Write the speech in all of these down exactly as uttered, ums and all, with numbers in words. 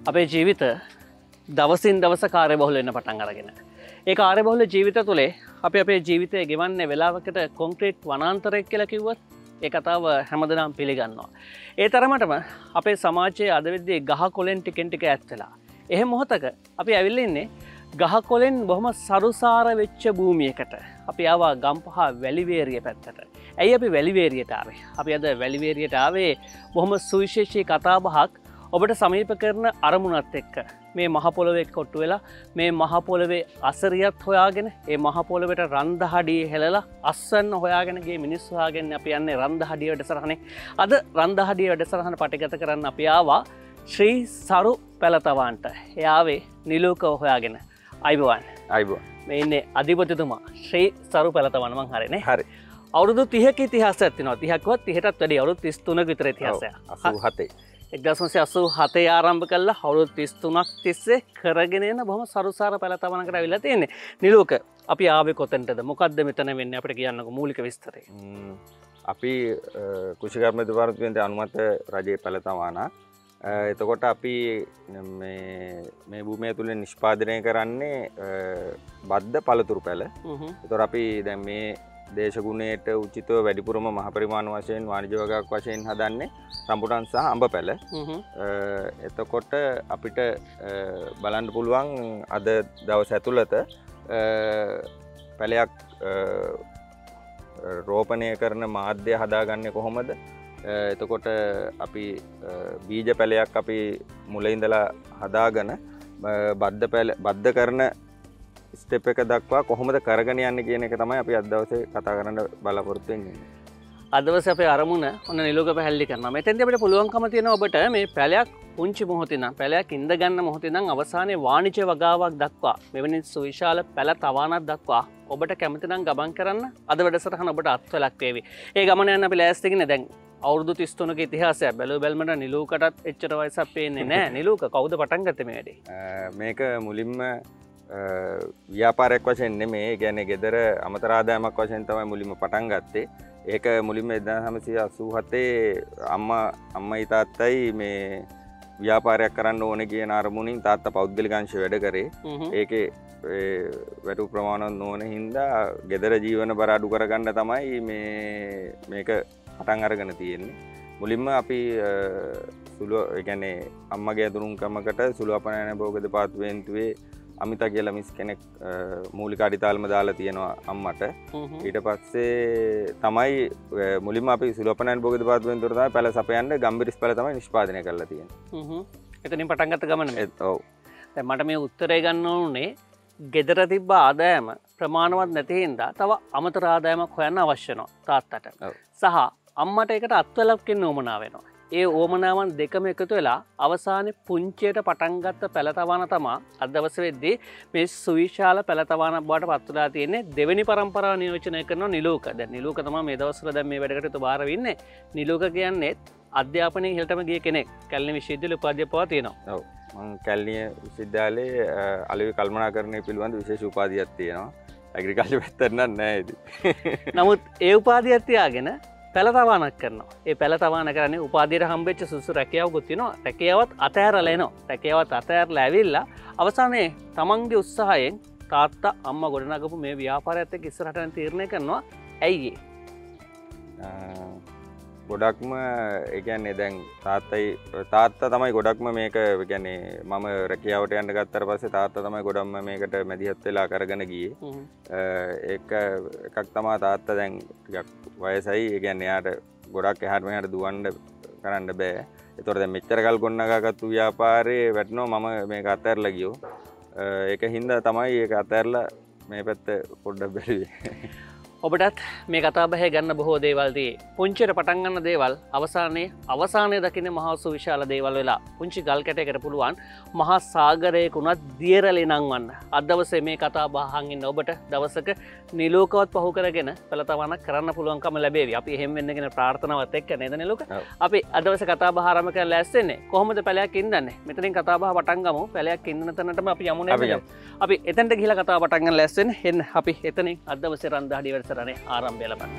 අපේ ජීවිත දවසින් දවස කාර්යබහුල වෙන්න පටන් අරගෙන. ඒ කාර්යබහුල ජීවිත තුළේ අපි අපේ ජීවිතය ගෙවන්නේ වෙලාවකට කොන්ක්‍රීට් වනාන්තරයක් කියලා කිව්වත් ඒ කතාව හැමදෙනාම පිළිගන්නවා. ඒ තරමටම අපේ සමාජයේ අද වෙද්දී ගහ කොළෙන් ටිකෙන් ටික ඈත් වෙලා. එහෙම මොහොතක අපි ඇවිල්ලා ඉන්නේ ගහ කොළෙන් බොහොම සරුසාර වෙච්ච භූමියකට. අපි ආවා ගම්පහ වැලිවේරිය පැත්තට. ඇයි අපි වැලිවේරියට ආවේ? අපි අද වැලිවේරියට ආවේ බොහොම සුවිශේෂී කතාබහක් ඔබට සමීප කරන අරමුණත් එක්ක. මේ මහ පොළොවේ කොට්ටු වෙලා මේ මහ පොළොවේ අසරියත් හොයාගෙන ඒ මහ පොළොවට රන්දහඩිය හෙලලා අස්සන්න හොයාගෙන ගිය මිනිස්සු හොයාගෙන අපි යන්නේ රන්දහඩිය වැඩසටහනේ. අද රන්දහඩිය වැඩසටහන පටිගත කරන්න අපි ආවා ශ්‍රී සරු පැලතවන්ට. එයාවේ නිලූකව හොයාගෙන. අයිබෝවන්. අයිබෝවන්. මේ ඉන්නේ අධිපතිතුමා ශ්‍රී සරු පැලතවන මං හරිනේ. හරි. අවුරුදු තිහක ඉතිහාසයක් තියෙනවා. තිහක්වත් තිහටත් වැඩි අවුරුදු තිස් තුනක විතර ඉතිහාසයක්. අසූ හතේ. එක්දහස් නවසිය අසූ හතේ ආරම්භ කළා අවුරුදු තිස් තුනක් තිස්සේ කරගෙන යන බොහොම සරුසාර පැලතවනකට අවිලා තියෙන්නේ. නිලෝක අපි ආවේ කොතෙන්ටද? මොකද්ද මෙතන වෙන්නේ? අපිට කියන්නකෝ මූලික විස්තරය. අපි කුෂිකර්ම දෙපාර්තමේන්තුවේ අනුමත රජයේ පැලතවන. එතකොට අපි මේ මේ භූමිය තුල නිෂ්පාදනය කරන්නේ බද්ධ පළතුරු පැල. ඒතකොට අපි දැන් මේ දේශගුණයට උචිතව වැඩිපුරම මහ පරිමාණ වශයෙන් වාණිජ වගාවක් වශයෙන් හදන්නේ රම්බුටන් සහ අඹ පැල. එතකොට අපිට බලන්න පුළුවන් අද දවස් ඇතුළත පැලයක් රෝපණය කරන මාධ්‍ය හදාගන්නේ කොහොමද? එතකොට අපි බීජ පැලයක් අපි මුල ඉඳලා හදාගෙන බද්ධ පැල බද්ධ කරන ස්ටෙප් එක දක්වා කොහොමද කරගෙන යන්නේ කියන එක තමයි අපි අද දවසේ කතා කරන්න බලාපොරොත්තු වෙන්නේ. අද දවසේ අපේ අරමුණ ඔන්න නිලෝක පැහැදිලි කරනවා. මෙතෙන්දී අපිට පුළුවන්කම තියෙනවා ඔබට මේ පැලයක් පුංචි මොහොතේ නම් පැලයක් ඉඳ ගන්න මොහොතේ නම් අවසානයේ වාණිජ්‍ය වගාවක් දක්වා මෙවැනි සුවිශාල පැල තවානක් දක්වා ඔබට කැමති නම් ගමන් කරන්න අද වැඩසටහන ඔබට අත්වලක් වේවි. ඒ ගමන යන අපි ලෑස්ති ඉන්නේ දැන් අවුරුදු තිස් තුනක ඉතිහාසයක් බැලුව බැලමට නිලූකටත් එච්චර වයසක් පේන්නේ නැහැ. නිලූක කවුද පටන් ගත්තේ මේ වැඩේ? මේක මුලින්ම ව්‍යාපාරයක් වශයෙන් නෙමේ. ඒ කියන්නේ ගෙදර අමතර ආදායමක් වශයෙන් තමයි මුලින්ම පටන් ගත්තේ. ඒක මුලින්ම එක්දහස් නවසිය අසූ හතේ අම්මා අම්මයි තාත්තයි මේ ව්‍යාපාරයක් කරන්න ඕනේ කියන අරමුණින් තාත්තා පෞද්ගලික අංශය වැඩ කරේ. ඒකේ වැටු ප්‍රමාණවත් නොවන හින්දා ගෙදර ජීවන බර අඩු කරගන්න තමයි මේ මේක පටන් අරගෙන තියෙන්නේ. මුලින්ම අපි සුළු ඒ කියන්නේ අම්මගේ දුරුම්කමකට සුළු අපනයන භෝග දෙපාර්තමේන්තුවේ අමිතා කියලා මිස් කෙනෙක් මූලික අඩිතාලම දාලා තියෙනවා අම්මට. ඊට පස්සේ තමයි මුලින්ම අපි සුළු අපනයන භෝග දෙපාර්තමේන්තුවට තමයි පැල සපයන්න ගම්බිරිස් පැල තමයි නිෂ්පාදනය කරලා තියෙන්නේ. එතනින් පටන් ගත්ත ගමන මේ. ඔව්. දැන් මට මේ උත්තරේ ගන්න ඕනේ ගෙදර තිබ්බ ආදායම ප්‍රමාණවත් නැති හින්දා තව අමතර ආදායමක් හොයන්න අවශ්‍ය වෙනවා තාත්තට. සහ අම්මට ඒකට අත්වලක් වෙන්න උවමනා වෙනවා. ඒ ඕමනාවන් දෙකම එකතු වෙලා අවසානයේ පුංචියට පටන් ගත්ත පැලතවන තමා අද දවසේ වෙද්දී මේ සුවිශාල පැලතවනක් බවට පත් වෙලා තියෙන්නේ. දෙවෙනි පරම්පරාව නියෝජනය කරන නිලෝක. දැන් නිලෝක තමයි මේ දවස්වල දැන් මේ වැඩකට බාර වෙන්නේ. නිලෝක කියන්නේ අධ්‍යාපනයේ ඉහළටම ගිය කෙනෙක්. කැලණි විශ්වවිද්‍යාලයේ උපාධියපවා තියෙනවා. ඔව්. මම කැලණිය විශ්වවිද්‍යාලයේ අලෙවි කල්පනාකරණය පිළිබඳ විශේෂ උපාධියක් තියෙනවා. ඇග්‍රිකල්චර් පැත්තට නම් නැහැ ඉතින්. නමුත් ඒ උපාධියක් තියාගෙන පැලතවානක් කරනවා. ඒ පැලතවාන කරන්නේ උපාධියට හම්බෙච්ච සුසු රැකියාවකුත් තියෙනවා. රැකියාවත් අතහැරලා එනවා. රැකියාවත් අතහැරලා ඇවිල්ලා අවසානයේ තමන්ගේ උත්සාහයෙන් තාත්තා අම්මා ගොඩනගපු මේ ව්‍යාපාරයත් එක්ක ඉස්සරහට යන තීරණය කරනවා. ඇයි ඒ? ගොඩක්ම ඒ කියන්නේ දැන් තාත්තයි තාත්තා තමයි ගොඩක්ම මේක ඒ කියන්නේ මම රැකියාවට යන්න ගත්තාට පස්සේ තාත්තා තමයි ගොඩක්ම මේකට මැදිහත් වෙලා කරගෙන ගියේ. ඒක එකක් තමයි තාත්තා දැන් ටිකක් වයසයි. ඒ කියන්නේ එයාට ගොඩක් එහාට මෙහාට දුවන්න කරන්න බෑ. ඒතකොට දැන් මෙච්චර කල් ගොඩනගාගත්තු ව්‍යාපාරේ වැටෙනවා මම මේක අතහැරලා ගියෝ. ඒක හින්දා තමයි ඒක අතහැරලා මේ පැත්ත පොඩ්ඩක් බැලුවේ. ඔබටත් මේ කතාබහේ ගන්න බොහෝ දේවල් තියෙයි. පුංචියට පටන් ගන්න දේවල් අවසානයේ අවසානයේ දකින්නේ මහා සුවිශාල දේවල් වෙලා පුංචි ගල් කැටයකට පුළුවන් මහා සාගරයක උනත් දියරලේ නංවන්න. අද දවසේ මේ කතාබහ අහන් ඉන්න ඔබට දවසක නිලෝකවත් පහු කරගෙන පළතවනක් කරන්න පුළුවන්කම ලැබේවි. අපි එහෙම වෙන්න කියන ප්‍රාර්ථනාවත් එක්ක නේද නිලෝක? අපි අද දවසේ කතාබහ ආරම්භ කරලා ලෑස්ති වෙන්නේ. කොහොමද පැලයක් ඉඳන්නේ? මෙතනින් කතාබහ පටන් ගමු. පැලයක් ඉඳන තැනටම අපි යමු නේද? අපි එතනට ගිහිලා කතාව පටන් ගන්න ලෑස්ති වෙන්නේ. එන්න අපි එතනින් අද දවසේ රන්දහඩිය වැඩසටහනේ ආරම්භය ලබන්න.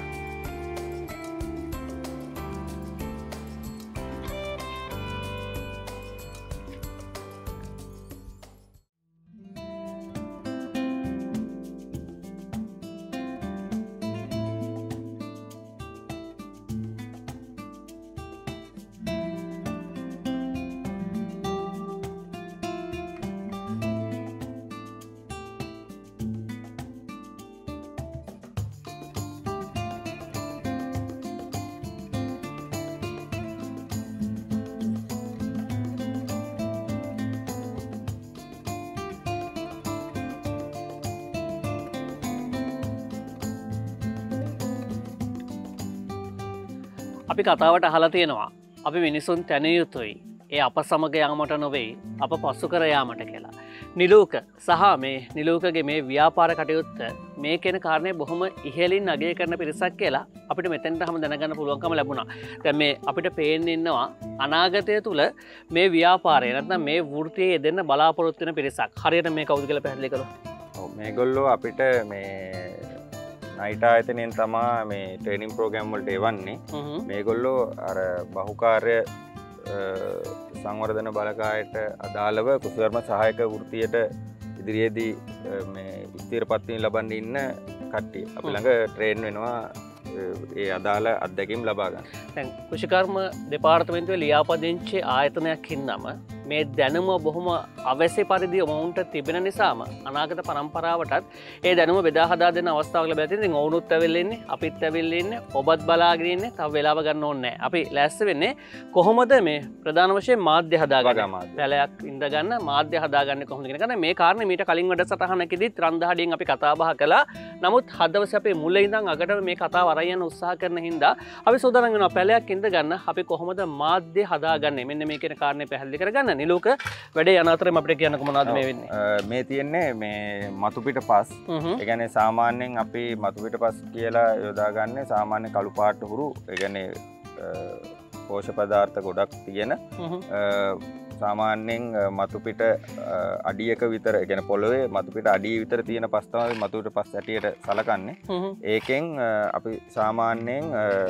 අපි කතාවට අහලා තියෙනවා අපි මිනිසුන් තැනිය යුතුයි ඒ අප සමග යාමට නොවේ අප පසු කර යාමට කියලා. නිලූක සහ මේ නිලූකගේ මේ ව්‍යාපාර කටයුත්ත මේ කියන කාරණය බොහොම ඉහළින් අගය කරන පිරිසක් කියලා අපිට මෙතෙන්ට හැම දැනගන්න පුළුවන්කම ලැබුණා. දැන් මේ අපිට පේන්න ඉන්නවා අනාගතය තුල මේ ව්‍යාපාරය නැත්නම් මේ වෘත්තියේ යෙදෙන්න බලාපොරොත්තු වෙන පිරිසක්. හරියට මේ කවුද කියලා පැහැදිලි කරලා. ඔව් මේගොල්ලෝ අපිට මේ නයිට් ආයතනයෙන් තමා මේ ට්‍රේනින් ප්‍රෝග්‍රෑම් වලට එවන්නේ. මේගොල්ලෝ අර බහුකාර්ය සංවර්ධන බලකායට අදාළව කුසලර්ම සහායක වෘත්තියට ඉදිරියේදී මේ ස්ථිරපත්වීම් ලබන්න ඉන්න කට්ටිය. අපි ළඟ ට්‍රේන් වෙනවා ඒ අදාළ අත්දැකීම් ලබා ගන්න. දැන් කෘෂිකර්ම දෙපාර්තමේන්තුවේ ලියාපදිංචි ආයතනයක් හින්දාම මේ දැනුම බොහොම අවශ්‍ය පරිදි ඔවුන්ට තිබෙන නිසාම අනාගත පරම්පරාවටත් ඒ දැනුම බෙදා හදා දෙන්න අවස්ථාවක් ලැබලා තියෙනවා. ඉතින් ඔවුනුත් ඇවිල්ලා ඉන්නේ, අපිත් ඇවිල්ලා ඉන්නේ, ඔබත් බලාගෙන ඉන්නේ. තව වෙලාව ගන්න ඕනේ නැහැ. අපි ලෑස්ති වෙන්නේ කොහොමද මේ ප්‍රධාන වශයෙන් මාධ්‍ය හදාගන්නේ? පැලයක් ඉඳ ගන්න මාධ්‍ය හදාගන්නේ කොහොමද කියන එක. මේ කාරණේ මීට කලින් වැඩසටහනකදීත් රන්දහඩියෙන් අපි කතා බහ කළා. නමුත් හදවසේ අපේ මුල ඉඳන් අගට මේ කතාව අරන් යන උත්සාහ කරන හින්දා අපි සෝදානම් වෙනවා පැලයක් ඉඳ ගන්න අපි කොහොමද මාධ්‍ය හදාගන්නේ. මෙන්න මේ කියන කාරණේ පැහැදිලි කරගන්න. නිලෝක වැඩේ යන අතරේ අපිට කියන්න කොහොමද මේ වෙන්නේ? මේ තියෙන්නේ මේ මතුපිට පස්. ඒ කියන්නේ සාමාන්‍යයෙන් අපි මතුපිට පස් කියලා යොදාගන්නේ සාමාන්‍ය කළු පාට හුරු. ඒ කියන්නේ පෝෂක පදාර්ථ ගොඩක් තියෙන සාමාන්‍යයෙන් මතුපිට අඩියක විතර ඒ කියන්නේ පොළවේ මතුපිට අඩිය විතර තියෙන පස් තමයි මතුපිට පස් ඇටියට සලකන්නේ. ඒකෙන් අපි සාමාන්‍යයෙන්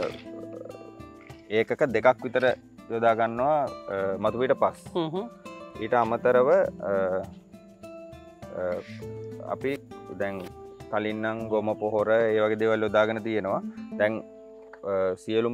ඒකක දෙකක් විතර යොදා ගන්නවා මතුපිට පස්. ඊට අමතරව අපි දැන් කලින් නම් ගොම පොහොර ඒ වගේ දේවල් යොදාගෙන තියෙනවා. දැන් සියලුම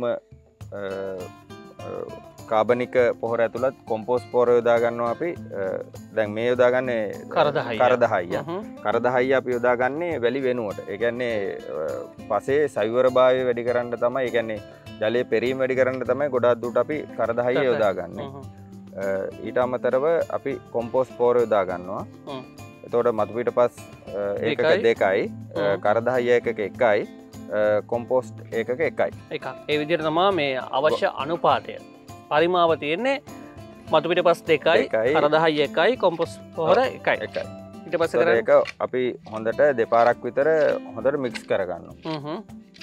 කාබනික පොහොර ඇතුළත් කොම්පෝස්ට් පොහොර යොදා ගන්නවා අපි. දැන් මේ යොදාගන්නේ කරදහයිය. කරදහයිය. කරදහයිය අපි යොදාගන්නේ වැලි වෙනුවට. ඒ කියන්නේ පසේ සවිවරභාවය වැඩි කරන්න තමයි. ඒ කියන්නේ ජලයේ පෙරීම වැඩි කරන්න තමයි ගොඩාක් දුරට අපි කරදහයිය යොදාගන්නේ. ඊට අමතරව අපි කොම්පෝස්ට් පොහොර යොදා ගන්නවා. එතකොට මතුපිට පස් ඒකක දෙකයි, කරදහයිය ඒකක එකයි, කොම්පෝස්ට් ඒකක එකයි. එකක්. ඒ විදිහට තමයි මේ අවශ්‍ය අනුපාතය පරිමාව තියෙන්නේ. මතුපිට පස් දෙකයි, කරදහයිය එකයි, කොම්පෝස්ට් පොහොර එකයි. එකයි. ඊට පස්සේ කරන්නේ ඒක අපි හොඳට දෙපාරක් විතර හොඳට මික්ස් කරගන්නවා. හ්ම්.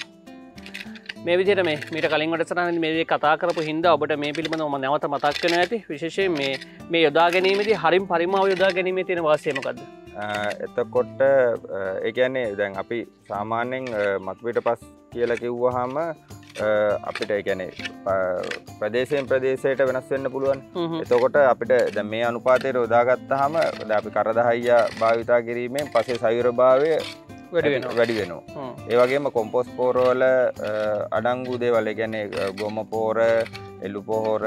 මේ විදිහට මේ මීට කලින් වැඩසටහනේදී මේ දේ කතා කරපු හින්දා ඔබට මේ පිළිබඳව මම නැවත මතක් කරනවා ඇති. විශේෂයෙන් මේ මේ යොදා ගැනීමේදී හරිම් පරිමාව යොදා ගැනීමේ තියෙන වාසිය මොකද්ද? එතකොට ඒ කියන්නේ දැන් අපි සාමාන්‍යයෙන් මතුපිට පස් කියලා කිව්වහම අපිට ඒ කියන්නේ ප්‍රදේශයෙන් ප්‍රදේශයට වෙනස් වෙන්න පුළුවන්. එතකොට අපිට දැන් මේ අනුපාතයට යොදාගත්තාම දැන් අපි කරදහයිය භාවිතා කිරීමෙන් පස්සේ සවිරභාවය වැඩි වෙනවා. ඒ වගේම කොම්පෝස්ට් පොහොර වල අඩංගු දේවල් ඒ කියන්නේ ගොම පොහොර, එළු පොහොර,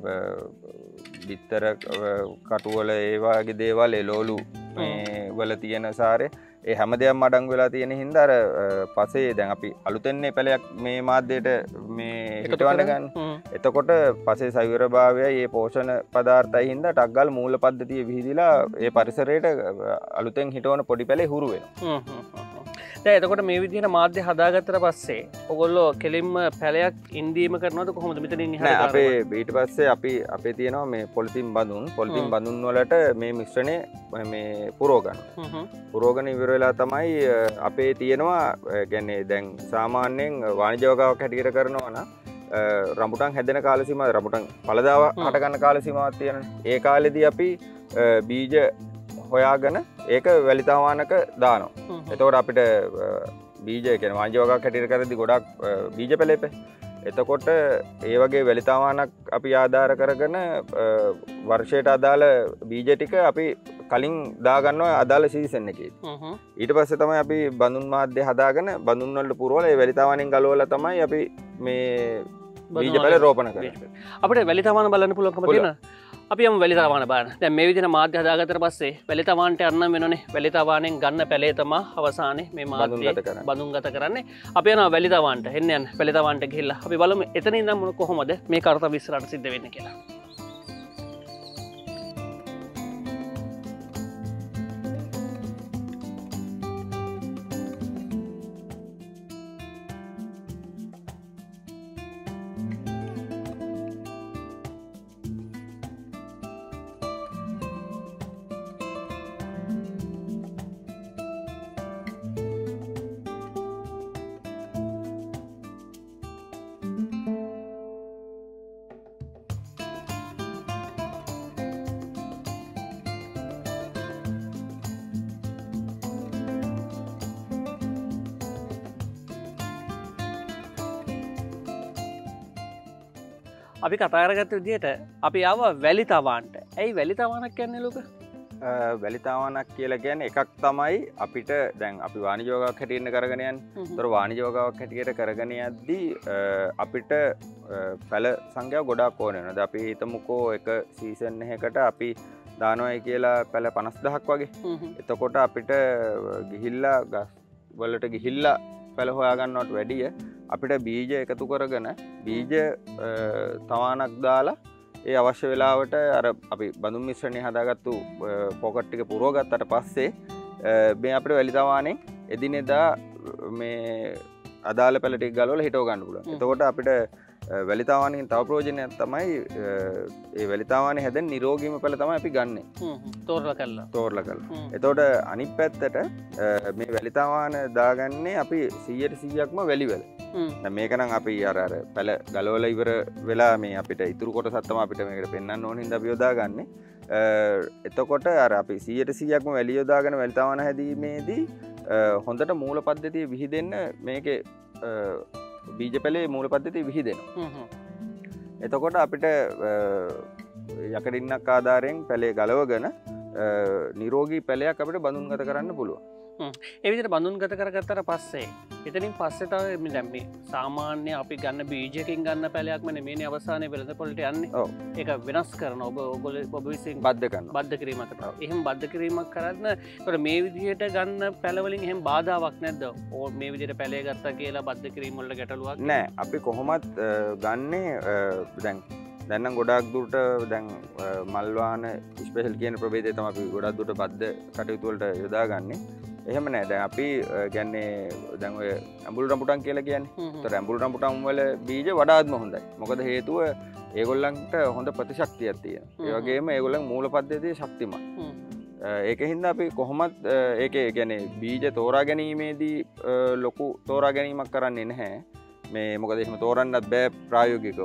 බිත්තර කටු වල ඒ වගේ දේවල් එළවලු මේ වල තියෙන සාරේ ඒ හැම දෙයක්ම අඩංගු වෙලා තියෙන හින්දා අර පසේ දැන් අපි අලුතෙන්නේ පැලයක් මේ මාධ්‍යයට මේ හිටවන්න ගන්න. එතකොට පසේ සවිවරභාවයයි මේ පෝෂණ පදාර්ථයි හින්දා ටක් ගාලා මූල පද්ධතිය විහිදිලා ඒ පරිසරයට අලුතෙන් හිටවන පොඩි පැලේ හුරු වෙනවා. දැන් එතකොට මේ විදිහට මාධ්‍ය හදාගත්තට පස්සේ ඔයගොල්ලෝ කෙලින්ම පැලයක් ඉන්දීම කරනවද කොහොමද මෙතනින් එහාට? නෑ අපේ ඊට පස්සේ අපි අපේ තියෙනවා මේ පොලිතින් බඳුන්. පොලිතින් බඳුන් වලට මේ මිශ්‍රණය මේ පුරව ගන්නවා. පුරවගෙන ඉවර වෙලා තමයි අපේ තියෙනවා කියන්නේ දැන් සාමාන්‍යයෙන් වාණිජ වගාවක් හැටියට කරනවා නම් රඹුටන් හැදෙන කාල සීමාව රඹුටන් පළදාව හට ගන්න කාල සීමාවක් තියෙනනේ. ඒ කාලෙදී අපි බීජ හොයාගෙන ඒක වැලිතාවානක දානවා. එතකොට අපිට බීජ කියන්නේ වාණිජ වගාවක් හැටියට කරද්දී ගොඩක් බීජ පැලෙපේ. එතකොට ඒ වගේ වැලිතාවානක් අපි ආධාර කරගෙන වර්ෂයට අදාළ බීජ ටික අපි කලින් දාගන්නවා අදාළ සීසන් එකේ. ඊට පස්සේ තමයි අපි බඳුන් මාධ්‍ය හදාගෙන බඳුන් වලට පුරවලා ඒ වැලිතාවානෙන් ගලවලා තමයි අපි මේ බීජ පැල රෝපණ කරන්නේ. අපිට වැලිතාවාන බලන්න පුළුවන්කම තියෙනවා. අපි යමු වැලිතාවාන බලන්න. දැන් මේ විදිහට මාධ්‍ය හදාගත්තට පස්සේ වැලිතාවානට යන්න වෙනනේ. වැලිතාවානෙන් ගන්න පැලේ තමයි අවසානයේ මේ මාධ්‍ය බඳුන්ගත කරන්නේ. අපි යනවා වැලිතාවානට. එන්න යන්න වැලිතාවානට ගිහිල්ලා අපි බලමු එතන ඉඳන් කොහොමද මේ කාර්යය විස්තරට සිද්ධ වෙන්නේ කියලා. අපි කතාරගත්ත විදියට අපි ආව වැලිතවාන්ට. ඇයි වැලිතවානක් කියන්නේ ලොක? වැලිතාවනක් කියලා ගැන එකක් තමයි අපිට දැන් අපි වානිජෝගාවක් හැටියට කරගෙන යන්නේ. ඒතර වානිජෝගාවක් හැටියට කරගෙන යද්දී අපිට පැල සංඛ්‍යාව ගොඩාක් ඕන වෙනවා. අපි හිතමුකෝ එක සීසන් එකකට අපි දානවයි කියලා පැල පනස් දහයක් වගේ. එතකොට අපිට ගිහිල්ලා ගස් වලට ගිහිල්ලා පැල හොයාගන්නවට වැඩිය අපිට බීජ එකතු කරගෙන බීජ තවානක් දාලා ඒ අවශ්‍ය වෙලාවට අර අපි බඳුන් මිශ්‍රණය හදාගත්තු පොකට් ටික පුරවගත්තට පස්සේ මේ අපිට වැලිතවානේ එදිනෙදා මේ අදාළ පැල ටික ගලවලා හිටව ගන්න පුළුවන්. එතකොට අපිට වැලිතවානේ තව ප්‍රයෝජනයක් තමයි ඒ වැලිතවානේ හැදෙන නිරෝගීම පැල තමයි අපි ගන්නෙ. තෝරලා කරලා. තෝරලා කරලා. එතකොට අනිත් පැත්තට මේ වැලිතවාන දාගන්නේ අපි සීයට සීයක්ම වැලිවල. මේක නම් අපි අර අර පැල ගලවලා ඉවර වෙලා මේ අපිට ඉතුරු කොටසක් තමයි අපිට මේකට පෙන්වන්න ඕන හින්දා අපි යොදාගන්නේ. එතකොට අර අපි සීයට සීයක්ම වැලිය යොදාගෙන වැලිතවාන හැදීමේදී හොඳට මූල පද්ධතිය විහිදෙන්න මේකේ බීජ පැලේ මූල පද්ධතිය විහිදෙනවා. එතකොට අපිට යකඩින්නක් ආධාරයෙන් පැලේ ගලවගෙන නිරෝගී පැලයක් අපිට බඳුන්ගත කරන්න පුළුවන්. ඒ විදිහට බඳුන්ගත කරගත්තට පස්සේ එතනින් පස්සේ තව දැන් මේ සාමාන්‍ය අපි ගන්න බීජයකින් ගන්න පැලයක්ම නෙමෙයිනේ අවසානයේ වෙළඳ පොළට යන්නේ. ඔව්. ඒක වෙනස් කරන ඔබ ඔයගොල්ලෝ ඔබ විසින් බද්ධ කරනවා. බද්ධ කිරීමකට. එහෙම බද්ධ කිරීමක් කරන්න ඒකට මේ විදිහට ගන්න පැල වලින් එහෙම බාධාවක් නැද්ද? ඕ මේ විදිහට පැලේ ගත්තා කියලා බද්ධ කිරීම වල ගැටලුවක් නෑ. අපි කොහොමත් ගන්නේ දැන් දැන් නම් ගොඩාක් දුරට දැන් මල්වාන ස්පෙෂල් කියන ප්‍රභේදය තමයි අපි ගොඩාක් දුරට බද්ධ කටයුතු වලට යොදාගන්නේ. එහෙම නෑ. දැන් අපි කියන්නේ දැන් ඔය ඇඹුල් රඹුටන් කියලා කියන්නේ. ඒතර ඇඹුල් රඹුටන් වල බීජ වඩාත්ම හොඳයි. මොකද හේතුව ඒගොල්ලන්ට හොඳ ප්‍රතිශක්තියක් තියෙනවා. ඒ වගේම ඒගොල්ලන් මූල පද්ධතියේ ශක්තිමත්. ඒක හින්දා අපි කොහොමත් ඒකේ කියන්නේ බීජ තෝරා ගැනීමේදී ලොකු තෝරා ගැනීමක් කරන්නේ නැහැ. මේ මොකද එහෙම තෝරන්නත් බෑ ප්‍රායෝගිකව.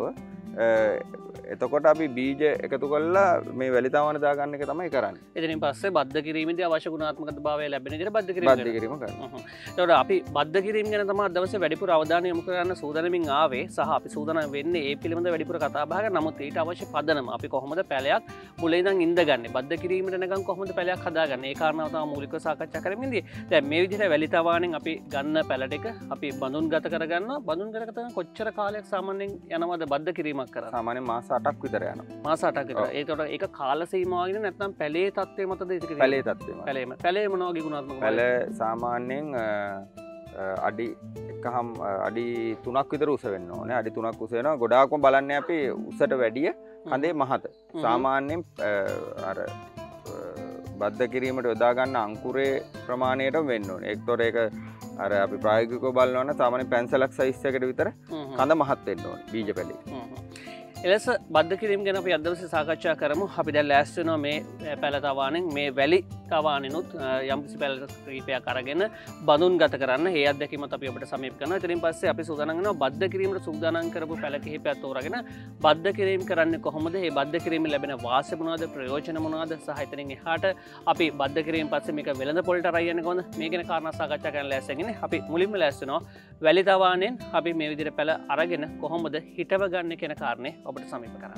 එතකොට අපි බීජ එකතු කරලා මේ වැලිතවාන දාගන්න එක තමයි කරන්නේ. එතනින් පස්සේ බද්ධ කිරීමේදී අවශ්‍ය ගුණාත්මක භාවය ලැබෙන විදිහට බද්ධ කිරීම බද්ධ කිරීම කරනවා. ඒතකොට අපි බද්ධ කිරීම ගැන තමයි අද දවසේ වැඩිපුර අවධානය යොමු කරන්න සූදානමින් ආවේ සහ අපි සූදානම් වෙන්නේ ඒ පිළිබඳව වැඩිපුර කතා බහ කරන්න. නමුත් ඊට අවශ්‍ය පදනම අපි කොහොමද පැලයක් මුලින් ඉඳන් ඉඳගන්නේ? බද්ධ කිරීමට නැගන් කොහොමද පැලයක් හදාගන්නේ? ඒ කාරණාව තමයි මූලිකව සාකච්ඡා කරමින් ඉන්නේ. දැන් මේ විදිහට වැලිතවානෙන් අපි ගන්න පැල ටික අපි බඳුන්ගත කරගන්නවා. බඳුන්ගත කරන කොච්චර කාලයක් සාමාන්‍යයෙන් යනවද බද්ධ කිරීමක් කරා? සාමාන්‍යයෙන් මාස අටක් විතර යනවා. මාස අටක් විතර. ඒකට ඒක කාල සීමාවකින් නැත්නම් පැලේ තත්ත්වය මතද ඒක කිරීම? පැලේ තත්ත්වය. පැලේම. පැලේ මොනවා වගේ ගුණාත්මක? පැල සාමාන්‍යයෙන් අඩි එකහම් අඩි තුනක් විතර උස වෙන්න ඕනේ. අඩි තුනක් උස වෙනවා. ගොඩාක්ම බලන්නේ අපි උසට වැඩිය කඳේ මහත. සාමාන්‍යයෙන් අර බද්ධ කිරීමට යොදා ගන්න අංකුරේ ප්‍රමාණයට වෙන්න ඕනේ. ඒකතොර ඒක අර අපි ප්‍රායෝගිකව බලනවා නම් සාමාන්‍ය පැන්සලක් සයිස් එකකට විතර කඳ මහත් වෙන්න ඕනේ බීජ පැලේ. එලෙස බද්ධ කිරීම ගැන අපි අද දවසේ සාකච්ඡා කරමු. අපි දැන් ලෑස්ති වෙනවා මේ පැල තවාණෙන් මේ වැලි තවාණෙනුත් යම්කිසි පැල ක්‍රීපයක් අරගෙන බඳුන්ගත කරන්න. ඒ අත්දැකීමත් අපි ඔබට සමීප කරනවා. ඊටින් පස්සේ අපි සූදානම් වෙනවා බද්ධ කිරීමට සූදානම් කරපු පැල කිහිපයක් තෝරාගෙන බද්ධ කිරීම කරන්නේ කොහොමද? මේ බද්ධ කිරීමෙන් ලැබෙන වාසි මොනවාද? ප්‍රයෝජන මොනවාද? සහ එතනින් එහාට අපි බද්ධ කිරීම පස්සේ මේක වෙළඳ පොළට අරයි යන්නේ කොහොමද? මේ ගැන කාරණා සාකච්ඡා කරන්න ලෑස්ති වෙන්නේ. අපි මුලින්ම ලෑස්ති වෙනවා වැලි තවාණෙන් අපි මේ විදිහට පැල අරගෙන කොහොමද හිටව ගන්න කියන කාරණේ ඔබට සමීප කරන්න.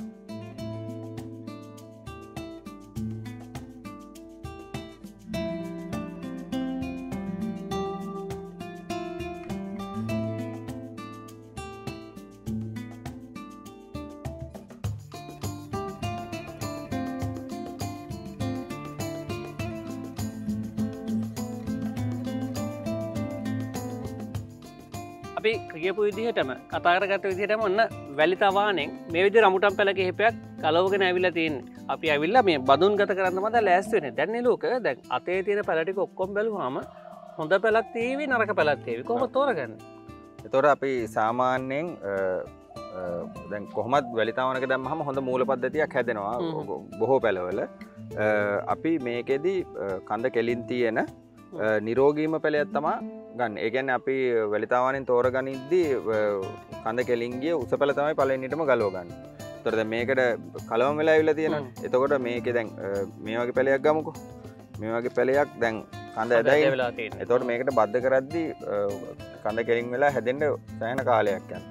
අපි කියපු විදිහටම කතා කරගත්ත විදිහටම ඔන්න වැලිතවානෙන් මේ විදිහට රඹුටන් පැල කිහිපයක් ගලවගෙන ඇවිල්ලා තියෙන්නේ. අපි ඇවිල්ලා මේ බඳුන්ගත කරන්න මත ලෑස්ති වෙන්නේ. දැන් නේ ලෝක දැන් අතේ තියෙන පැල ටික ඔක්කොම බැලුවාම හොඳ පැලක් තීවි නරක පැලක් තීවි. කොහොමද තෝරගන්නේ? එතකොට අපි සාමාන්‍යයෙන් දැන් කොහොමත් වැලිතවානක දැම්මහම හොඳ මූල පද්ධතියක් හැදෙනවා බොහෝ පැලවල. අපි මේකෙදි කඳ කෙලින් තියෙන නිරෝගීම පැලයක් තමයි ගන්න. ඒ කියන්නේ අපි වැලිතවානෙන් තෝරගනිද්දී කඳ කෙලින් ගිය උස පැල තමයි පළවෙනිටම ගලව ගන්න. ඒතර දැන් මේකට කලවම් වෙලා ඇවිල්ලා තියෙනවා. එතකොට මේකේ දැන් මේ වගේ පැලයක් ගමුකෝ. මේ වගේ පැලයක් දැන් කඳ ඇදයි වෙලා තියෙනවා. එතකොට මේකට බද්ධ කරද්දී කඳ කෙලින් වෙලා හැදෙන්න සෑහෙන කාලයක් යනවා.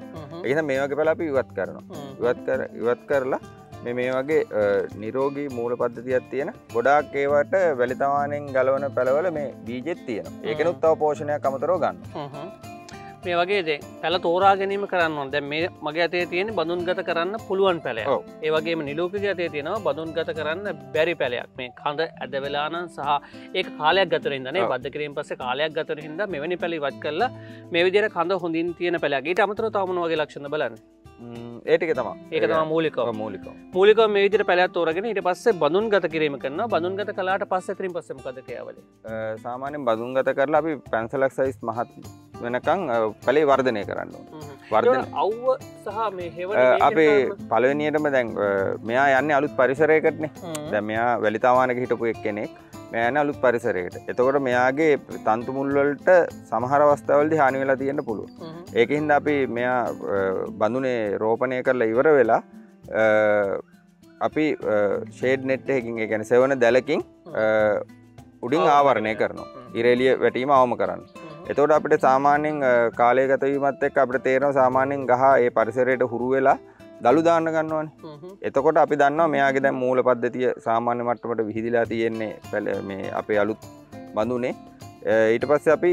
ඒ නිසා මේ වගේ පැල අපි ඉවත් කරනවා. ඉවත් කර ඉවත් කරලා මේ මේ වගේ නිරෝගී මූල පද්ධතියක් තියෙන ගොඩාක් ඒවට වැලිතමානෙන් ගලවන පැලවල මේ බීජෙත් තියෙනවා. ඒකෙනුත් තව පෝෂණයක් අමතරව ගන්නවා. මේ වගේ දේ පැල තෝරා ගැනීම කරන්න ඕන. දැන් මේ මගේ අතේ තියෙන බඳුන්ගත කරන්න පුළුවන් පැලයක්. ඒ වගේම නිලෝකගේ අතේ තියෙනවා බඳුන්ගත කරන්න බැරි පැලයක්. මේ කඳ ඇද වෙලා නම් සහ ඒක කාලයක් ගත වෙන හින්දා නේ බද්ධ කිරීම පස්සේ කාලයක් ගත වෙන හින්දා මෙවැනි පැල ඉවත් කරලා මේ විදිහට කඳ හොඳින් තියෙන පැලයක්. ඊට අමතරව තව මොන වගේ ලක්ෂණ බලන්නේ? ඒ ටික තමයි. ඒක තමයි මූලිකව. මූලිකව. මූලිකව මේ විදිහට පැලයක් තෝරගෙන ඊට පස්සේ බඳුන්ගත කිරීම කරනවා. බඳුන්ගත කළාට පස්සේ ඊටරින් පස්සේ මොකද ක්‍රියාවලිය? සාමාන්‍යයෙන් බඳුන්ගත කරලා අපි පැන්සලක් සයිස් මහත් වෙනකන් පැලේ වර්ධනය කරන්න ඕනේ. වර්ධනය අවුව සහ මේ හෙවන අපි පළවෙනියටම දැන් මෙයා යන්නේ අලුත් පරිසරයකටනේ. දැන් මෙයා වැලිතාවානක හිටපු එක්කෙනෙක්. මෙයා යන්නේ අලුත් පරිසරයකට. එතකොට මෙයාගේ තන්තු මුල් වලට සමහර අවස්ථාවලදී හානි වෙලා තියෙන්න පුළුවන්. ඒකින්ද අපි මෙයා බඳුනේ රෝපණය කරලා ඉවර වෙලා අපි ෂේඩ් නෙට් එකකින් ඒ කියන්නේ සෙවන දැලකින් උඩින් ආවරණය කරනවා. ඉරෙලිය වැටීම අවම කරන්න. එතකොට අපිට සාමාන්‍යයෙන් කාලය ගත වීමත් එක්ක අපිට තේරෙනවා සාමාන්‍යයෙන් ගහ ඒ පරිසරයට හුරු වෙලා දළු දාන්න ගන්නවනේ. එතකොට අපි දන්නවා මෙයාගේ දැන් මූල පද්ධතිය සාමාන්‍ය මට්ටමට විහිදිලා තියෙන්නේ මේ අපේ අලුත් බඳුනේ. ඊට පස්සේ අපි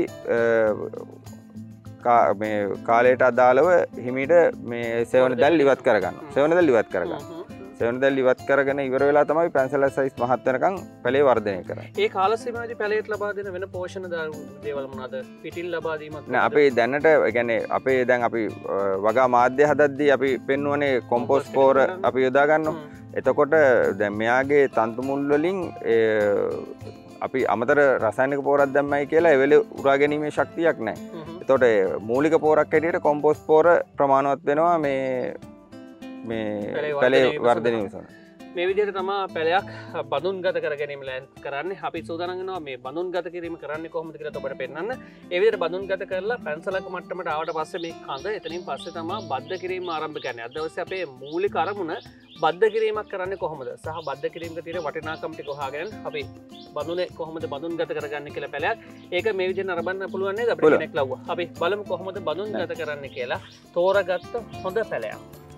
මේ කාලයට අදාළව හිමීට මේ සෙවන දැල් ඉවත් කරගන්නවා. සෙවන දැල් ඉවත් කරගන්නවා. සෙවන දැල් ඉවත් කරගෙන ඉවර වෙලා තමයි පැන්සල සයිස් මහත් වෙනකන් පැලේ වර්ධනය කරන්නේ. ඒ කාල සීමාවේදී පැලේට ලබා දෙන වෙන පෝෂණ දේවල් මොනවාද? පිටින් ලබා දීමක් නෑ අපේ දැනට ඒ කියන්නේ අපේ දැන් අපි වගා මාධ්‍ය හදද්දී අපි පෙන්වන්නේ කොම්පෝස්ට් පෝර අපි යොදා ගන්නවා. එතකොට දැන් මෙයාගේ තන්තු මුල් වලින් අපි අමතර රසායනික පෝරක් දැම්මයි කියලා ඒ වෙලේ උරා ගැනීමේ ශක්තියක් නැහැ. එතකොට මූලික පෝරක් හැටියට කොම්පෝස්ට් පෝර ප්‍රමාණවත් වෙනවා මේ මේ පැලේ වර්ධනය නිසා. මේ විදිහට තමයි පැලයක් බඳුන්ගත කර ගැනීම කරන්නේ. අපි සූදානම් වෙනවා මේ බඳුන්ගත කිරීම කරන්නේ කොහොමද කියලා ඔබට පෙන්නන්න. ඒ විදිහට බඳුන්ගත කරලා පැන්සලක මට්ටමට ආවට පස්සේ මේ කඳ එතනින් පස්සේ තමයි බද්ධ කිරීම ආරම්භ කරන්නේ. අද දවසේ අපේ මූලික අරමුණ බද්ධ කිරීමක් කරන්නේ කොහොමද? සහ බද්ධ කිරීමක තියෙන වටිනාකම් ටික හොයාගෙන අපි බඳුනේ කොහොමද බඳුන්ගත කරගන්නේ කියලා පැලයක්. ඒක මේ විදිහට නරඹන්න පුළුවන් නේද අපිට කෙනෙක් ලව්වා. අපි බලමු කොහොමද බඳුන්ගත කරන්නේ කියලා. තෝරාගත්ත හොඳ පැලයක්.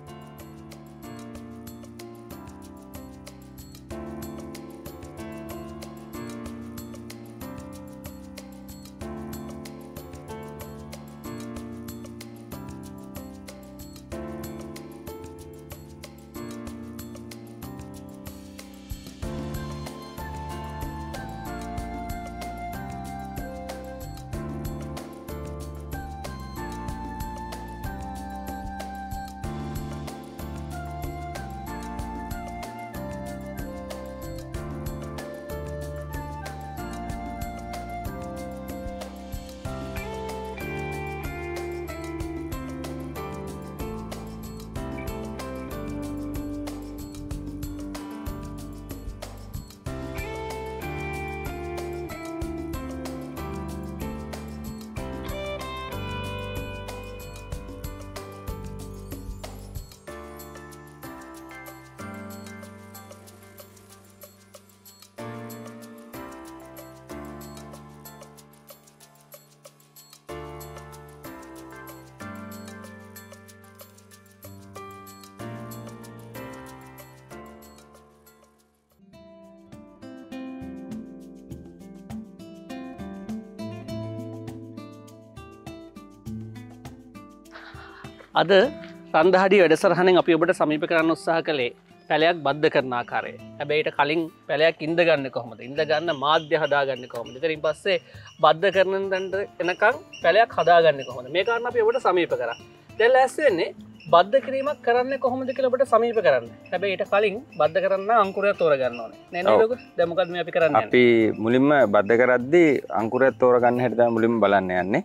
අද රන්දහඩි වැඩසටහනෙන් අපි ඔබට සමීප කරන්න උත්සාහ කළේ පැලයක් බද්ධ කරන ආකාරය. හැබැයි ඊට කලින් පැලයක් ඉඳ ගන්න කොහොමද? ඉඳ ගන්න මාධ්‍ය හදාගන්නේ කොහොමද? ඊටරින් පස්සේ බද්ධ කරන තැනට එනකන් පැලයක් හදාගන්නේ කොහොමද? මේ කාරණා අපි ඔබට සමීප කරා. දැන් ලෑස්ති වෙන්නේ බද්ධ කිරීමක් කරන්නේ කොහොමද කියලා ඔබට සමීප කරන්න. හැබැයි ඊට කලින් බද්ධ කරන්න අංකුරයක් තෝරගන්න ඕනේ. නේද නේද? දැන් මොකද්ද මේ අපි කරන්නේ? අපි මුලින්ම බද්ධ කරද්දී අංකුරයක් තෝරගන්න හැටි තමයි මුලින්ම බලන්න යන්නේ.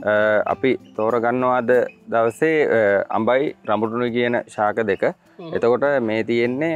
අපි තෝරගන්නවාද දවසේ අඹයි රඹුටුනි කියන ශාක දෙක. එතකොට මේ තියෙන්නේ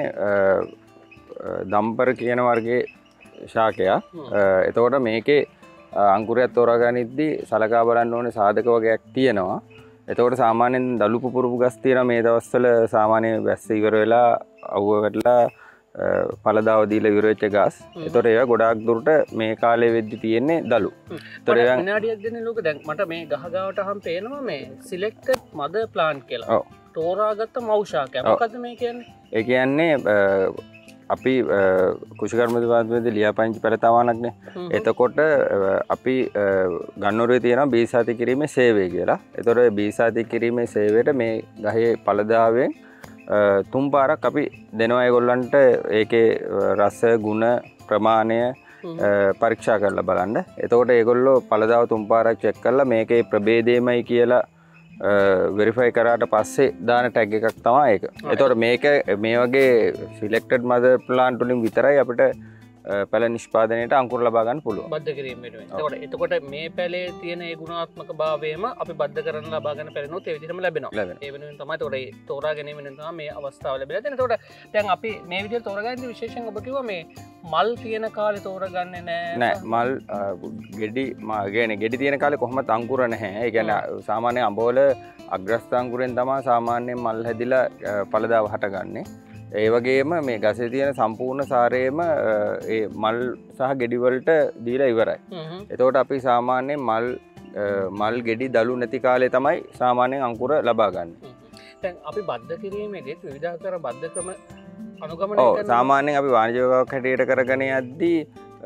දම්පර කියන වර්ගයේ ශාකයක්. එතකොට මේකේ අංකුරයක් තෝරගනිද්දී සලකා බලන්න ඕනේ සාධක වගේක් තියෙනවා. එතකොට සාමාන්‍යයෙන් දළු පුපුරු ගස් තියෙන මේ දවස්වල සාමාන්‍ය වැස්ස ඉවර වෙලා අවුව වැටලා පළදාව දීලා ඉවර වෙච්ච ගස්. ඒතොර ඒවා ගොඩාක් දුරට මේ කාලේ වෙද්දි තියෙන්නේ දලු. ඒතොර විනාඩියක් දෙන්න ලෝක දැන් මට මේ ගහ ගාවට අහම් පේනවා මේ සිලෙක්ටඩ් මදර් ප්ලාන්ට් කියලා. ඔව්. තෝරාගත්ත මෞෂාකයක්. මොකද්ද මේ කියන්නේ? ඒ කියන්නේ අපි කුෂිකර්ම දෙපාර්තමේන්තුවේ ලියාපදිංචි පෙළතාවනක්නේ. එතකොට අපි ගන්නොරුවේ තියෙනවා බීජසාති කිරීමේ සේවය කියලා. ඒතොර බීජසාති කිරීමේ සේවයට මේ ගහේ පළදාවෙන් තුන් පාරක් අපි දෙනවා ඒගොල්ලන්ට ඒකේ රස ගුණ ප්‍රමාණය පරීක්ෂා කරලා බලන්න. එතකොට ඒගොල්ලෝ පළදාව තුන් පාරක් චෙක් කරලා මේකේ ප්‍රභේදයමයි කියලා වෙරිෆයි කරාට පස්සේ දාන ටැග් එකක් තමයි ඒක. එතකොට මේක මේ වගේ සිලෙක්ටඩ් මදර් ප්ලාන්ට් වලින් විතරයි අපිට පැල නිෂ්පාදනයට අංකුර ලබා ගන්න පුළුවන්. බද්ධ කිරීම වෙනුවෙන්. එතකොට එතකොට මේ පැලේ තියෙන ඒ ගුණාත්මක භාවයම අපි බද්ධ කරන්න ලබා ගන්න පැලනොත් ඒ විදිහටම ලැබෙනවා. ඒ වෙනුවෙන් තමයි එතකොට ඒ තෝරා ගැනීම වෙනුවෙන් තමයි මේ අවස්ථාව ලැබිලා තියෙන්නේ. එතකොට දැන් අපි මේ විදිහට තෝරාගන්නේ විශේෂයෙන් ඔබ කිව්වා මේ මල් තියෙන කාලේ තෝරගන්නේ නැහැ. නෑ මල් ගෙඩි මා කියන්නේ ගෙඩි තියෙන කාලේ කොහොමද අංකුර නැහැ. ඒ කියන්නේ සාමාන්‍ය අඹවල අග්‍රස්ථ අංකුරෙන් තමයි සාමාන්‍යයෙන් මල් හැදිලා පළදාව හටගන්නේ. ඒ වගේම මේ ගසේ තියෙන සම්පූර්ණ සාරයම ඒ මල් සහ ගෙඩිවලට දීලා ඉවරයි. එතකොට අපි සාමාන්‍යයෙන් මල් මල් ගෙඩි දලු නැති කාලේ තමයි සාමාන්‍යයෙන් අංකුර ලබා ගන්න. දැන් අපි බද්ධ කිරීමේදී විවිධාකාර බද්ධ ක්‍රම අනුගමනය කරනවා. ඔව් සාමාන්‍යයෙන් අපි වාණිජෝගාවක් හැටියට කරගෙන යද්දී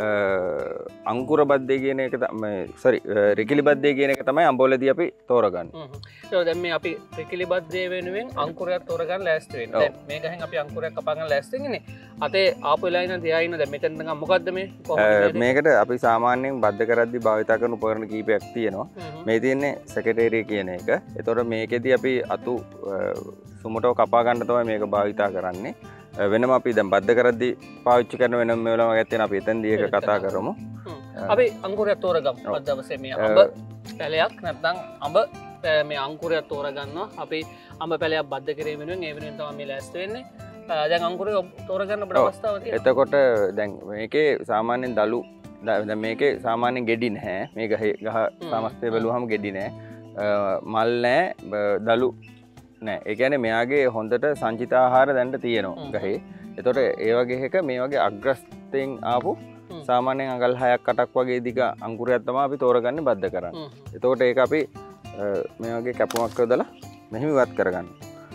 අංකුර බද්ධය කියන එක තමයි සෝරි රිකිලි බද්ධය කියන එක තමයි අඹවලදී අපි තෝරගන්නේ. ඒක දැන් මේ අපි රිකිලි බද්ධය වෙනුවෙන් අංකුරයක් තෝරගන්න ලෑස්ති වෙනවා. දැන් මේ ගහෙන් අපි අංකුරයක් කපා ගන්න ලෑස්ති වෙන්නේ. අතේ ආපු වෙලා ඉන්න තියා ඉන්න දැන් මෙතන නම් මොකද්ද මේ කොහොමද මේකට අපි සාමාන්‍යයෙන් බද්ධ කරද්දී භාවිත කරන උපකරණ කීපයක් තියෙනවා. මේ තියෙන්නේ සෙක්‍රටේරිය කියන එක. ඒතකොට මේකෙදී අපි අතු සුමටව කපා ගන්න තමයි මේක භාවිත කරන්නේ. වෙනම අපි දැන් බද්ධ කරද්දී පාවිච්චි කරන වෙනම මේවලම ගැත්තෙන අපි එතෙන්දී ඒක කතා කරමු. අපි අංකුරයක් තෝරගමු. අද දවසේ මේ අඹ පැලයක් නැත්නම් අඹ මේ අංකුරයක් තෝරගන්නවා. අපි අඹ පැලයක් බද්ධ කිරීම වෙනුවෙන් ඒ වෙනුවෙන් තමයි මේ ලෑස්ති වෙන්නේ. දැන් අංකුරය තෝරගන්න අපිට අවස්ථාවක් තියෙනවා. එතකොට දැන් මේකේ සාමාන්‍යයෙන් දලු දැන් මේකේ සාමාන්‍යයෙන් ගෙඩි නැහැ. මේ ගහ ගහ සමස්තය බැලුවහම ගෙඩි නැහැ. මල් නැහැ, දලු නෑ. ඒ කියන්නේ මෙයාගේ හොඳට සංචිත ආහාර දැන්ට තියෙනවා ගහේ. එතකොට ඒ වගේ එක මේ වගේ අග්‍රස්තෙන් ආපු සාමාන්‍යයෙන් අඟල් හයක් අටක් වගේ දිග අංකුරයක් තමයි අපි තෝරගන්නේ බද්ධ කරන්නේ. එතකොට ඒක අපි මේ වගේ කැපුමක් යොදලා මෙහෙම ඉවත් කරගන්න.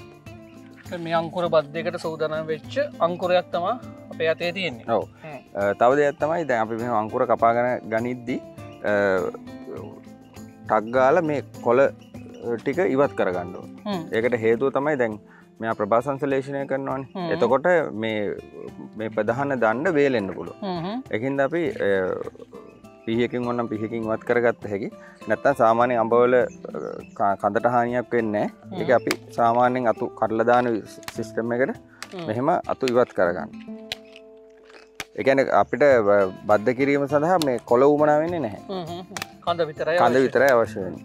මේ අංකුර බද්ධයකට සූදානම් වෙච්ච අංකුරයක් තමයි අපේ අතේ තියෙන්නේ. ඔව්. තව දෙයක් තමයි දැන් අපි මෙහෙම අංකුර කපාගෙන ගනිද්දි ටක් ගාලා මේ කොළ ටික ඉවත් කරගන්න ඕන. ඒකට හේතුව තමයි දැන් මෙයා ප්‍රභා සංශ්ලේෂණය කරනවානේ. එතකොට මේ මේ ප්‍රධාන දණ්ඩ වේලෙන්න පුළුවන්. ඒකින්ද අපි පිහයකින් ඕනම් පිහයකින් ඉවත් කරගත්ත හැකි. නැත්තම් සාමාන්‍යයෙන් අඹවල කඳට හානියක් වෙන්නේ නැහැ. ඒක අපි සාමාන්‍යයෙන් අතු කඩලා දාන සිස්ටම් එකට මෙහෙම අතු ඉවත් කරගන්න. ඒ කියන්නේ අපිට බද්ධ කිරීම සඳහා මේ කොළ උමනා වෙන්නේ නැහැ. කඳ විතරයි කඳ විතරයි අවශ්‍ය වෙන්නේ.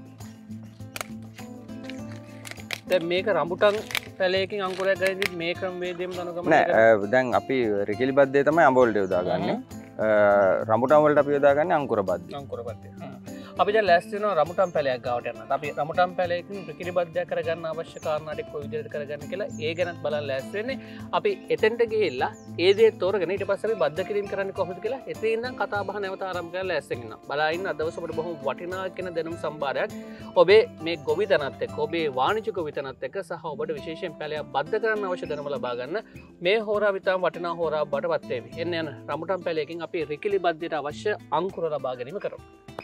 දැන් මේක රඹුටන් පැලයකින් අංකුරයක් ගනිද්දි මේ ක්‍රමවේදයෙන් අනුගමනය නෑ. දැන් අපි රිකිලි බද්ධය තමයි අඹ වලට යොදාගන්නේ. රඹුටන් වලට අපි යොදාගන්නේ අංකුර බද්ධය. අංකුර බද්ධය. අපි දැන් ලෑස්ති වෙනවා රඹුටන් පැලයක් ගාවට යන්න. අපි රඹුටන් පැලයකින් රිකිලි බද්ධයක් කරගන්න අවශ්‍ය කාරණා ටික කොයි විදිහට කරගන්න කියලා ඒ ගැනත් බලන්න ලෑස්ති වෙන්නේ. අපි එතෙන්ට ගිහිල්ලා ඒ දේ තෝරගෙන ඊට පස්සේ අපි බද්ධ කිරීම කරන්නේ කොහොමද කියලා එතේ ඉඳන් කතා බහ නැවත ආරම්භ කරලා ලෑස්ති වෙනවා. බලා ඉන්න අද දවස් අපිට බොහොම වටිනා කියන දැනුම් සම්භාරයක් ඔබේ මේ ගොවිතැනත් එක්ක ඔබේ වාණිජ ගොවිතැනත් එක්ක සහ ඔබට විශේෂයෙන් පැලයක් බද්ධ කරන්න අවශ්‍ය දැනුම ලබා ගන්න මේ හෝරාව විතරම වටිනා හෝරාවක් බඩපත් වේවි. එන්න යන රඹුටන් පැලයකින් අපි රිකිලි බද්ධයට අවශ්‍ය අංකුර ලබා ගැනීම කරමු.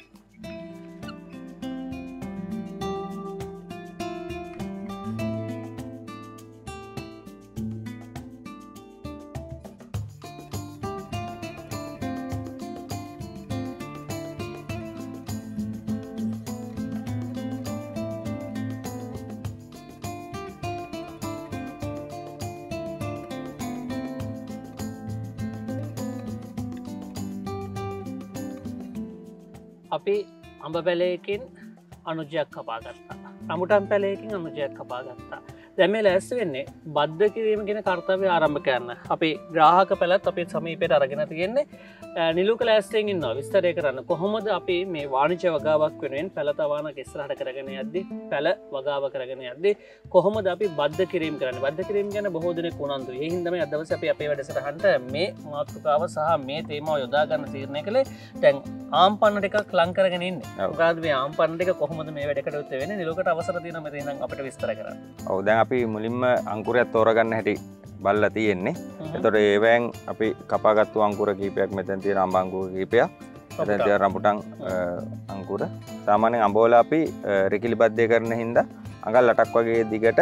අපි අඹ පැලයකින් අනුජයක් කපා ගත්තා. රඹුටන් පැලයකින් අනුජයක් කපා ගත්තා. දැන් මේ ලෑස්ති වෙන්නේ බද්ධ කිරීම කියන කාර්යය ආරම්භ කරන්න. අපි ග්‍රාහක පැලත් අපේ සමීපයට අරගෙන තියෙන්නේ. නිලුක ලෑස්තියෙන් ඉන්නවා විස්තරය කරන්න. කොහොමද අපි මේ වාණිජ්‍ය වගාවක් වෙනුවෙන් පැල තවානක් ඉස්සරහට කරගෙන යද්දී පැල වගාව කරගෙන යද්දී කොහොමද අපි බද්ධ කිරීම කරන්නේ? බද්ධ කිරීම ගැන බොහෝ දෙනෙක් උනන්දුයි. ඒ හින්දා මේ අද දවසේ අපි අපේ වැඩසටහනට මේ මාතෘකාව සහ මේ තේමාව යොදා ගන්න තීරණය කළේ. දැන් ආම්පන්න ටිකක් ලං කරගෙන ඉන්නේ. මොකද මේ ආම්පන්න ටික කොහොමද මේ වැඩකට උත් වෙන්නේ? නිලුකට අවසර දෙනවා මෙතන ඉඳන් අපිට විස්තර කරන්න. ඔව් දැන් අපි මුලින්ම අංකුරයක් තෝරගන්න හැටි බලලා තියෙන්නේ. එතකොට ඒවෙන් අපි කපාගත්තු අංකුර කීපයක් මෙතන තියෙන අඹ අංකුර කීපයක්. එතන තියෙන රඹුටන් අංකුර. සාමාන්‍යයෙන් අඹවල අපි රෙකිලි බද්ධය කරන හින්දා අඟල් අටක් වගේ දිගට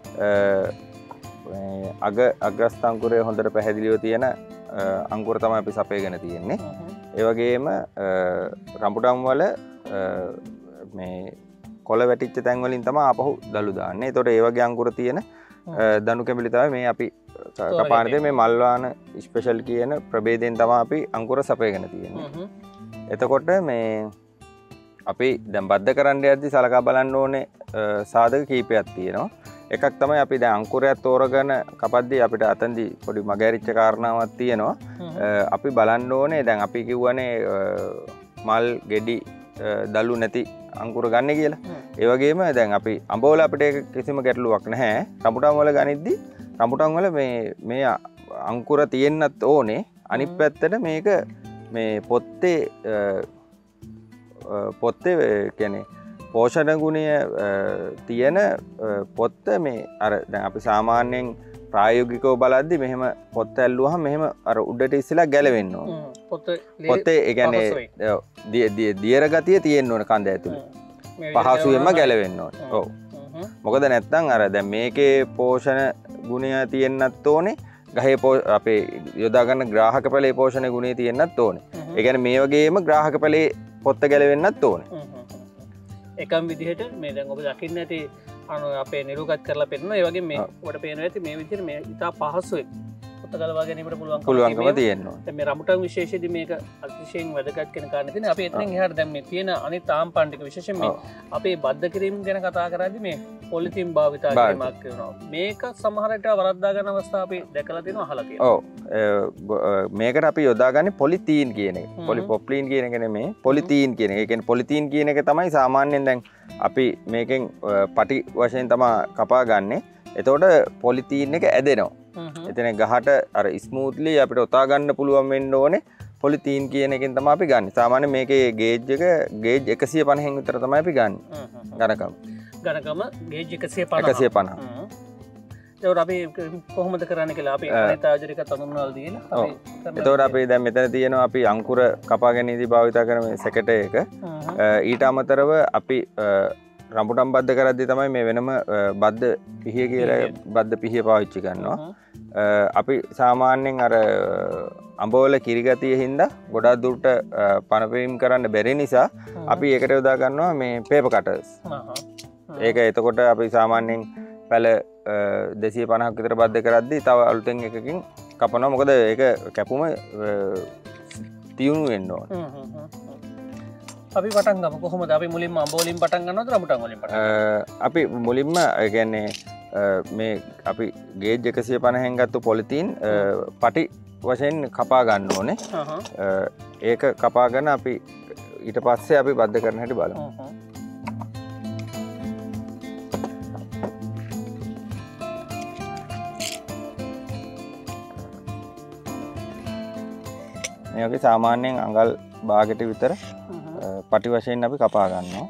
අග අග්‍රස්ත අංකුරය හොඳට පැහැදිලිව තියෙන අංකුර තමයි අපි සපයගෙන තියෙන්නේ. ඒ වගේම රඹුටන් වල මේ කොළ වැටිච්ච තැන් වලින් තමයි ආපහු දළු දාන්නේ. එතකොට ඒ වගේ අංකුර තියෙන දණු කැඹිලි තමයි මේ අපි කපානදේ මේ මල්වාන ස්පෙෂල් කියන ප්‍රභේදයෙන් තමයි අපි අංකුර සපයගෙන තියෙන්නේ. එතකොට මේ අපි දැන් බද්ධ කරන්න යද්දි සලකා බලන්න ඕනේ සාධක කීපයක් තියෙනවා. එකක් තමයි අපි දැන් අංකුරයක් තෝරගෙන කපද්දී අපිට අතන්දි පොඩි මගහැරිච්ච කාරණාවක් තියෙනවා. අපි බලන්න ඕනේ දැන් අපි කිව්වනේ මල් ගෙඩි දළු නැති අංකුර ගන්න කියලා. ඒ වගේම දැන් අපි අඹවල අපිට කිසිම ගැටලුවක් නැහැ. රඹුටන් වල ගනිද්දි රඹුටන් වල මේ මේ අංකුර තියෙන්නත් ඕනේ. අනිත් පැත්තට මේක මේ පොත්තේ පොත්තේ කියන්නේ පෝෂණ ගුණය තියෙන පොත්ත මේ අර දැන් අපි සාමාන්‍යයෙන් ප්‍රායෝගිකව බලද්දි මෙහෙම පොත්ත ඇල්ලුවහම මෙහෙම අර උඩට ඉස්සලා ගැලවෙන්න ඕන. පොත්තේ ඒ කියන්නේ දියර ගතිය තියෙන්න ඕන කඳ ඇතුලේ. පහසුවෙන්ම ගැලවෙන්න ඕන. ඔව්. මොකද නැත්නම් අර දැන් මේකේ පෝෂණ ගුණය තියෙන්නත් ඕනේ. ගහේ අපේ යොදා ගන්න ග්‍රාහක පැලේ පෝෂණ ගුණය තියෙන්නත් ඕනේ. ඒ කියන්නේ මේ වගේම ග්‍රාහක පැලේ පොත්ත ගැලවෙන්නත් ඕනේ. එකම විදිහට මේ දැන් ඔබ දකින්න ඇති අනු අපේ නිරුගත් කරලා පෙන්වනවා. ඒ වගේ මේ ඔබට පේනවා ඇති මේ විදිහට මේ ඉතා පහසුවෙන් පොත්ත ගලවා ගැනීමට පුළුවන් පුළුවන්කම තියෙනවා. දැන් මේ රඹුටන් විශේෂයේදී මේක අතිශයින් වැදගත් වෙන කාරණේ තියෙනවා. අපි එතනින් එහාට දැන් මේ තියෙන අනිත් ආම්පන් ටික විශේෂයෙන් මේ අපේ බද්ධ කිරීම ගැන කතා කරද්දී මේ පොලිතින් භාවිතා කිරීමක් කරනවා. මේක සමහර විට වරද්දා ගන්න අවස්ථා අපි දැකලා තියෙනවා අහලා තියෙනවා. ඔව්. මේකට අපි යොදාගන්නේ පොලිතීන් කියන එක. පොලිපොප්ලින් කියන එක නෙමෙයි පොලිතීන් කියන එක. ඒ කියන්නේ පොලිතීන් කියන එක තමයි සාමාන්‍යයෙන් දැන් අපි මේකෙන් පටි වශයෙන් තමයි කපා ගන්නෙ. එතකොට පොලිතීන් එක ඇදෙනවා. එතන ගහට අර ස්මූත්ලි අපිට ඔතා ගන්න පුළුවන් වෙන්න ඕනේ. පොලිතීන් කියන එකෙන් තමයි අපි ගන්න. සාමාන්‍යයෙන් මේකේ ගේජ් එක ගේජ් එකසිය පනහෙන් විතර තමයි අපි ගන්න. ඝනකම. ඝනකම ගේජ් එකසිය පනහ. එකසිය පනහ. ඒතකොට අපි කොහොමද කරන්නේ කියලා අපි අනිත් ආයෝජනික තමුන්වල දීලා අපි කරනවා. එතකොට අපි දැන් මෙතන තියෙනවා අපි අංකුර කපා ගැනීමදී භාවිත කරන මේ සෙකට එක. ඊට අමතරව අපි රඹුටන් බද්ධ කරද්දී තමයි මේ වෙනම බද්ධ පිහිය කියලා බද්ධ පිහිය පාවිච්චි කරනවා. අපි සාමාන්‍යයෙන් අර අඹවල කිරිගතිය හින්දා ගොඩාක් දුරට පනපීම් කරන්න බැරි නිසා අපි ඒකට යොදා ගන්නවා මේ පේපර් කටර්ස්. ඒක එතකොට අපි සාමාන්‍යයෙන් පැල දෙසිය පනහක් විතර බද්ධ කරද්දී තව අලුතෙන් එකකින් කපනවා. මොකද ඒක කැපුම තියුණු වෙන්න ඕන. අපි පටන් ගමු. කොහොමද අපි මුලින්ම අඹ වලින් පටන් ගන්නවද රඹුටන් වලින් පටන් ගන්නවද? අපි මුලින්ම ඒ කියන්නේ මේ අපි ගේජ් එකසිය පනහෙන් ගත්තු පොලිතීන් පටි වශයෙන් කපා ගන්න ඕනේ. ඒක කපාගෙන අපි ඊට පස්සේ අපි බද්ධ කරන හැටි බලමු. මේ වගේ සාමාන්‍යයෙන් අඟල් භාගයට විතර පටි වශයෙන් අපි කපා ගන්නවා.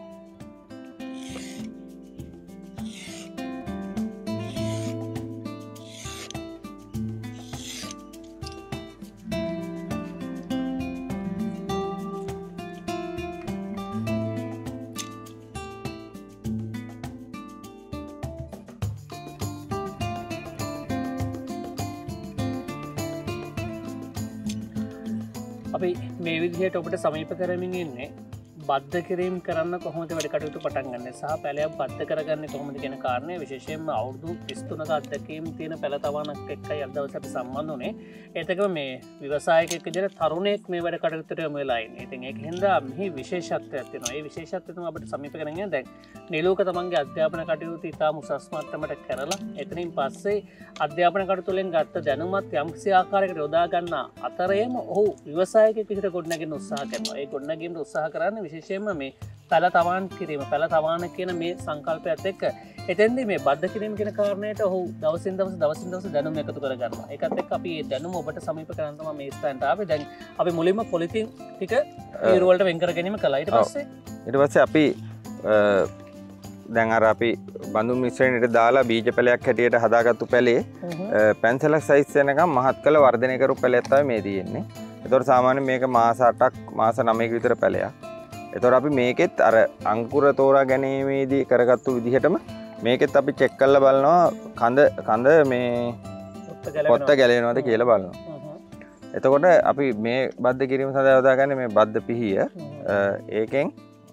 අපි මේ විදිහට ඔබට සමීප කරමින් ඉන්නේ බද්ධ කිරීම් කරන්න කොහොමද වැඩ කටයුතු පටන් ගන්න සහ පැලයක් බද්ධ කරගන්නේ කොහොමද කියන කාරණය විශේෂයෙන්ම අවුරුදු තිස්තුනක අත්දැකීම් තියෙන පැල තවනක් එක්කයි අද දවසේ අපි සම්බන්ධ වුණේ. ඒතකම මේ ව්‍යවසායකයෙක් විදිහට තරුණයෙක් මේ වැඩ කටයුත්තට යොමු වෙලා ඉන්නේ. ඉතින් ඒක හින්දා මෙහි විශේෂත්වයක් තියෙනවා. ඒ විශේෂත්වය තමයි අපිට සමීප කරගෙන යන දැන් නිලෝක තමන්ගේ අධ්‍යාපන කටයුතු ඉතාම උසස් මට්ටමට කරලා එතනින් පස්සේ අධ්‍යාපන කටයුතු වලින් ගත්ත දැනුමත් යම්කිසි ආකාරයකට යොදා ගන්න අතරේම ඔහු ව්‍යවසායකයෙක් විදිහට ගොඩනගෙන උත්සාහ කරනවා. ඒ ගොඩනගීමට උත්සාහ කරන්නේ විශේෂයෙන්ම මේ පැල තවාන් කිරීම පැල තවාන කියන මේ සංකල්පයත් එක්ක එතෙන්දී මේ බද්ධ කිරීම කියන කාරණයට ඔහු දවසින් දවස දවසින් දවස දැනුම එකතු කර ගන්නවා. ඒකත් එක්ක අපි මේ දැනුම ඔබට සමීප කරන්න තමයි මේ ස්ථානට ආවේ. දැන් අපි මුලින්ම පොලිතින් ටික ඊරු වලට වෙන් කර ගැනීම කළා. ඊට පස්සේ ඊට පස්සේ අපි දැන් අර අපි බඳු මිශ්‍රණයට දාලා බීජ පැලයක් හැටියට හදාගත්තු පැලේ පැන්සලක් සයිස් වෙනකම් මහත් කළ වර්ධනය කරපු පැලයක් තමයි මේ තියෙන්නේ. ඒතකොට සාමාන්‍යයෙන් මේක මාස අටක් මාස නවයක විතර පැලයක්. එතකොට අපි මේකෙත් අර අංකුර තෝරා ගැනීමේදී කරගත්තු විදිහටම මේකෙත් අපි චෙක් කරලා බලනවා කඳ කඳ මේ පොත්ත ගැලවෙනවද කියලා බලනවා. එතකොට අපි මේ බද්ධ කිරීම සඳහා යොදාගන්නේ මේ බද්ධ පිහිය. ඒකෙන්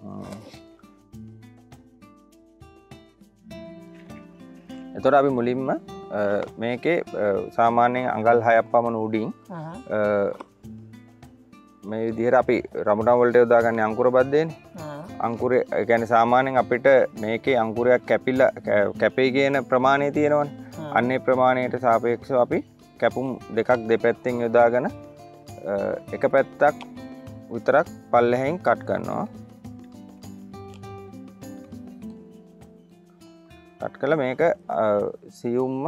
එතකොට අපි මුලින්ම මේකේ සාමාන්‍යයෙන් අඟල් හයක් පමණ උඩින් මේ විදිහට අපි රමුණන් වලට යොදාගන්නේ අංකුර බද්දේනේ. අංකුරය කියන්නේ සාමාන්‍යයෙන් අපිට මේකේ අංකුරයක් කැපිලා කැපේ කියන ප්‍රමාණය තියෙනවනේ. අන්නේ ප්‍රමාණයට සාපේක්ෂව අපි කැපුම් දෙකක් දෙපැත්තෙන් යොදාගෙන එක පැත්තක් විතරක් පල්ලෙහෙන් කට් කරනවා. කට් කළා මේක සියුම්ම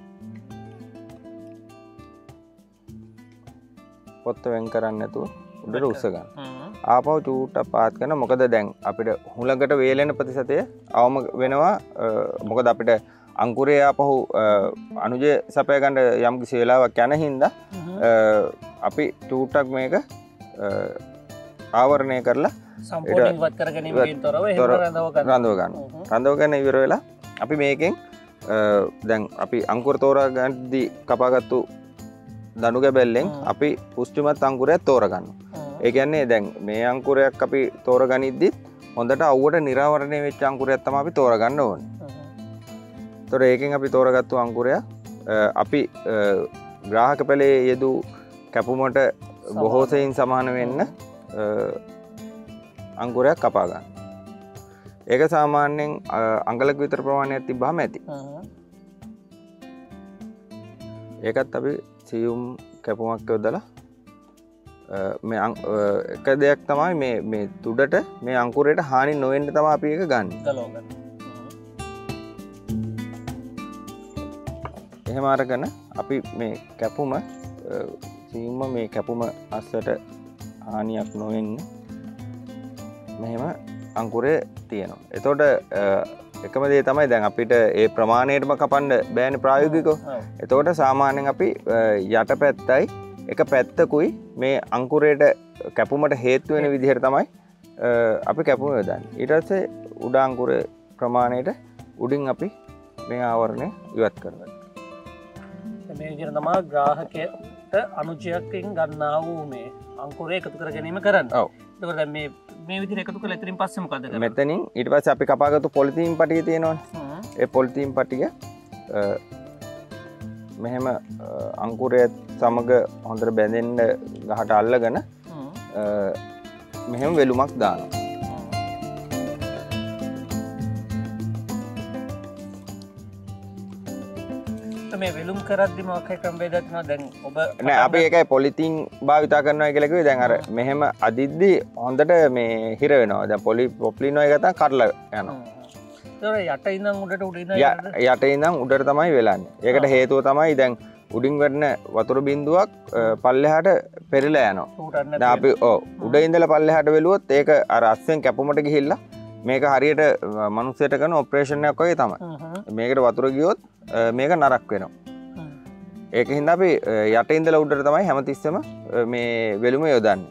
පොත්ත වෙන් කරන්න නැතුව උඩට උස්ස ගන්න. ආපහු චූට්ටක් පාත් කරන මොකද දැන් අපිට හුලඟට වේලෙන ප්‍රතිශතය අවම වෙනවා. මොකද අපිට අංකුරේ ආපහු අනුජය සපය ගන්න යම් කිසි වෙලාවක් යන හින්දා අපි චූට්ටක් මේක ආවරණය කරලා සම්පූර්ණයෙන් වත් කර ගැනීමෙන් තොරව එහෙම රඳව ගන්න. රඳව ගන්න. රඳව ගන්න ඉවර වෙලා අපි මේකෙන් දැන් අපි අංකුර තෝරා ගන්නදී කපාගත්තු දණු ගැබැල්ලෙන් අපි පුෂ්ටිමත් අංකුරයක් තෝරගන්න. ඒ කියන්නේ දැන් මේ අංකුරයක් අපි තෝරගනිද්දි හොඳට අවුවට නිරාවරණය වෙච්ච අංකුරයක් තමයි අපි තෝරගන්න ඕනේ. ඒතොර ඒකෙන් අපි තෝරගත්තු අංකුරයක් අපි ග්‍රාහක පැලේ යෙදු කැපුමට බොහෝ සෙයින් සමාන වෙන්න අංකුරයක් කපා ගන්න. ඒක සාමාන්‍යයෙන් අඟලක විතර ප්‍රමාණයක් තිබ්බහම ඇති. ඒකත් අපි සියුම් කැපුමක් යොදලා මේ එක දෙයක් තමයි මේ මේ තුඩට මේ අංකුරයට හානි නොවෙන්න තමයි අපි ඒක ගන්න. ගලව ගන්න. එහෙම අරගෙන අපි මේ කැපුම සියුම්ම මේ කැපුම අස්සට හානියක් නොවෙන්න මෙහෙම අංකුරේ තියෙනවා. එතකොට එකම දේ තමයි දැන් අපිට ඒ ප්‍රමාණයටම කපන්න බෑනේ ප්‍රායෝගිකව. එතකොට සාමාන්‍යයෙන් අපි යට පැත්තයි එක පැත්තකුයි මේ අංකුරයට කැපුමට හේතු වෙන විදිහට තමයි අපි කැපුම යොදන්නේ. ඊට පස්සේ උඩ අංකුර ප්‍රමාණයට උඩින් අපි මේ ආවරණය ඉවත් කරනවා. මේ විදිහට තමයි ග්‍රාහකයට අනුජයකින් ගන්නා වූ මේ අංකුරය එකතු කර ගැනීම කරන්නේ. ඔව්. එතකොට දැන් මේ මේ විදිහට එකතු කරලා එතනින් පස්සේ මොකද කරන්නේ? මෙතනින් ඊට පස්සේ අපි කපාගත්තු පොලිතීන් පටිය තියෙනවනේ. ඒ පොලිතීන් පටිය මෙහෙම අංකුරය සමග හොඳට බැඳෙන්න ගහට අල්ලගෙන මෙහෙම වෙලුමක් දානවා. මේ වෙලුම් කරද්දි මොකක් හරි ක්‍රමවේදයක් තියෙනවා දැන් ඔබ නෑ අපි ඒකයි පොලිතීන් භාවිතා කරනවා කියලා කිව්වේ. දැන් අර මෙහෙම අදිද්දි හොඳට මේ හිර වෙනවා. දැන් පොලි පොප්ලිනෝ එක ගත්තා කඩලා යනවා. යට ඉඳන් උඩට උඩ ඉඳන් යට ඉඳන් උඩට තමයි වෙලන්නේ. ඒකට හේතුව තමයි දැන් උඩින් වැටෙන වතුර බින්දුවක් පල්ලෙහාට පෙරලා යනවා. දැන් අපි ඔව් උඩ ඉඳලා පල්ලෙහාට වෙලුවොත් ඒක අර අස්සෙන් කැපුමට ගිහිල්ලා මේක හරියට මනුස්සයට කරන ඔපරේෂන් එකක් වගේ තමයි. මේකට වතුර ගියොත් මේක නරක් වෙනවා. ඒක හින්දා අපි යට ඉඳලා උඩට තමයි හැමතිස්සෙම මේ වෙලුම යොදන්නේ.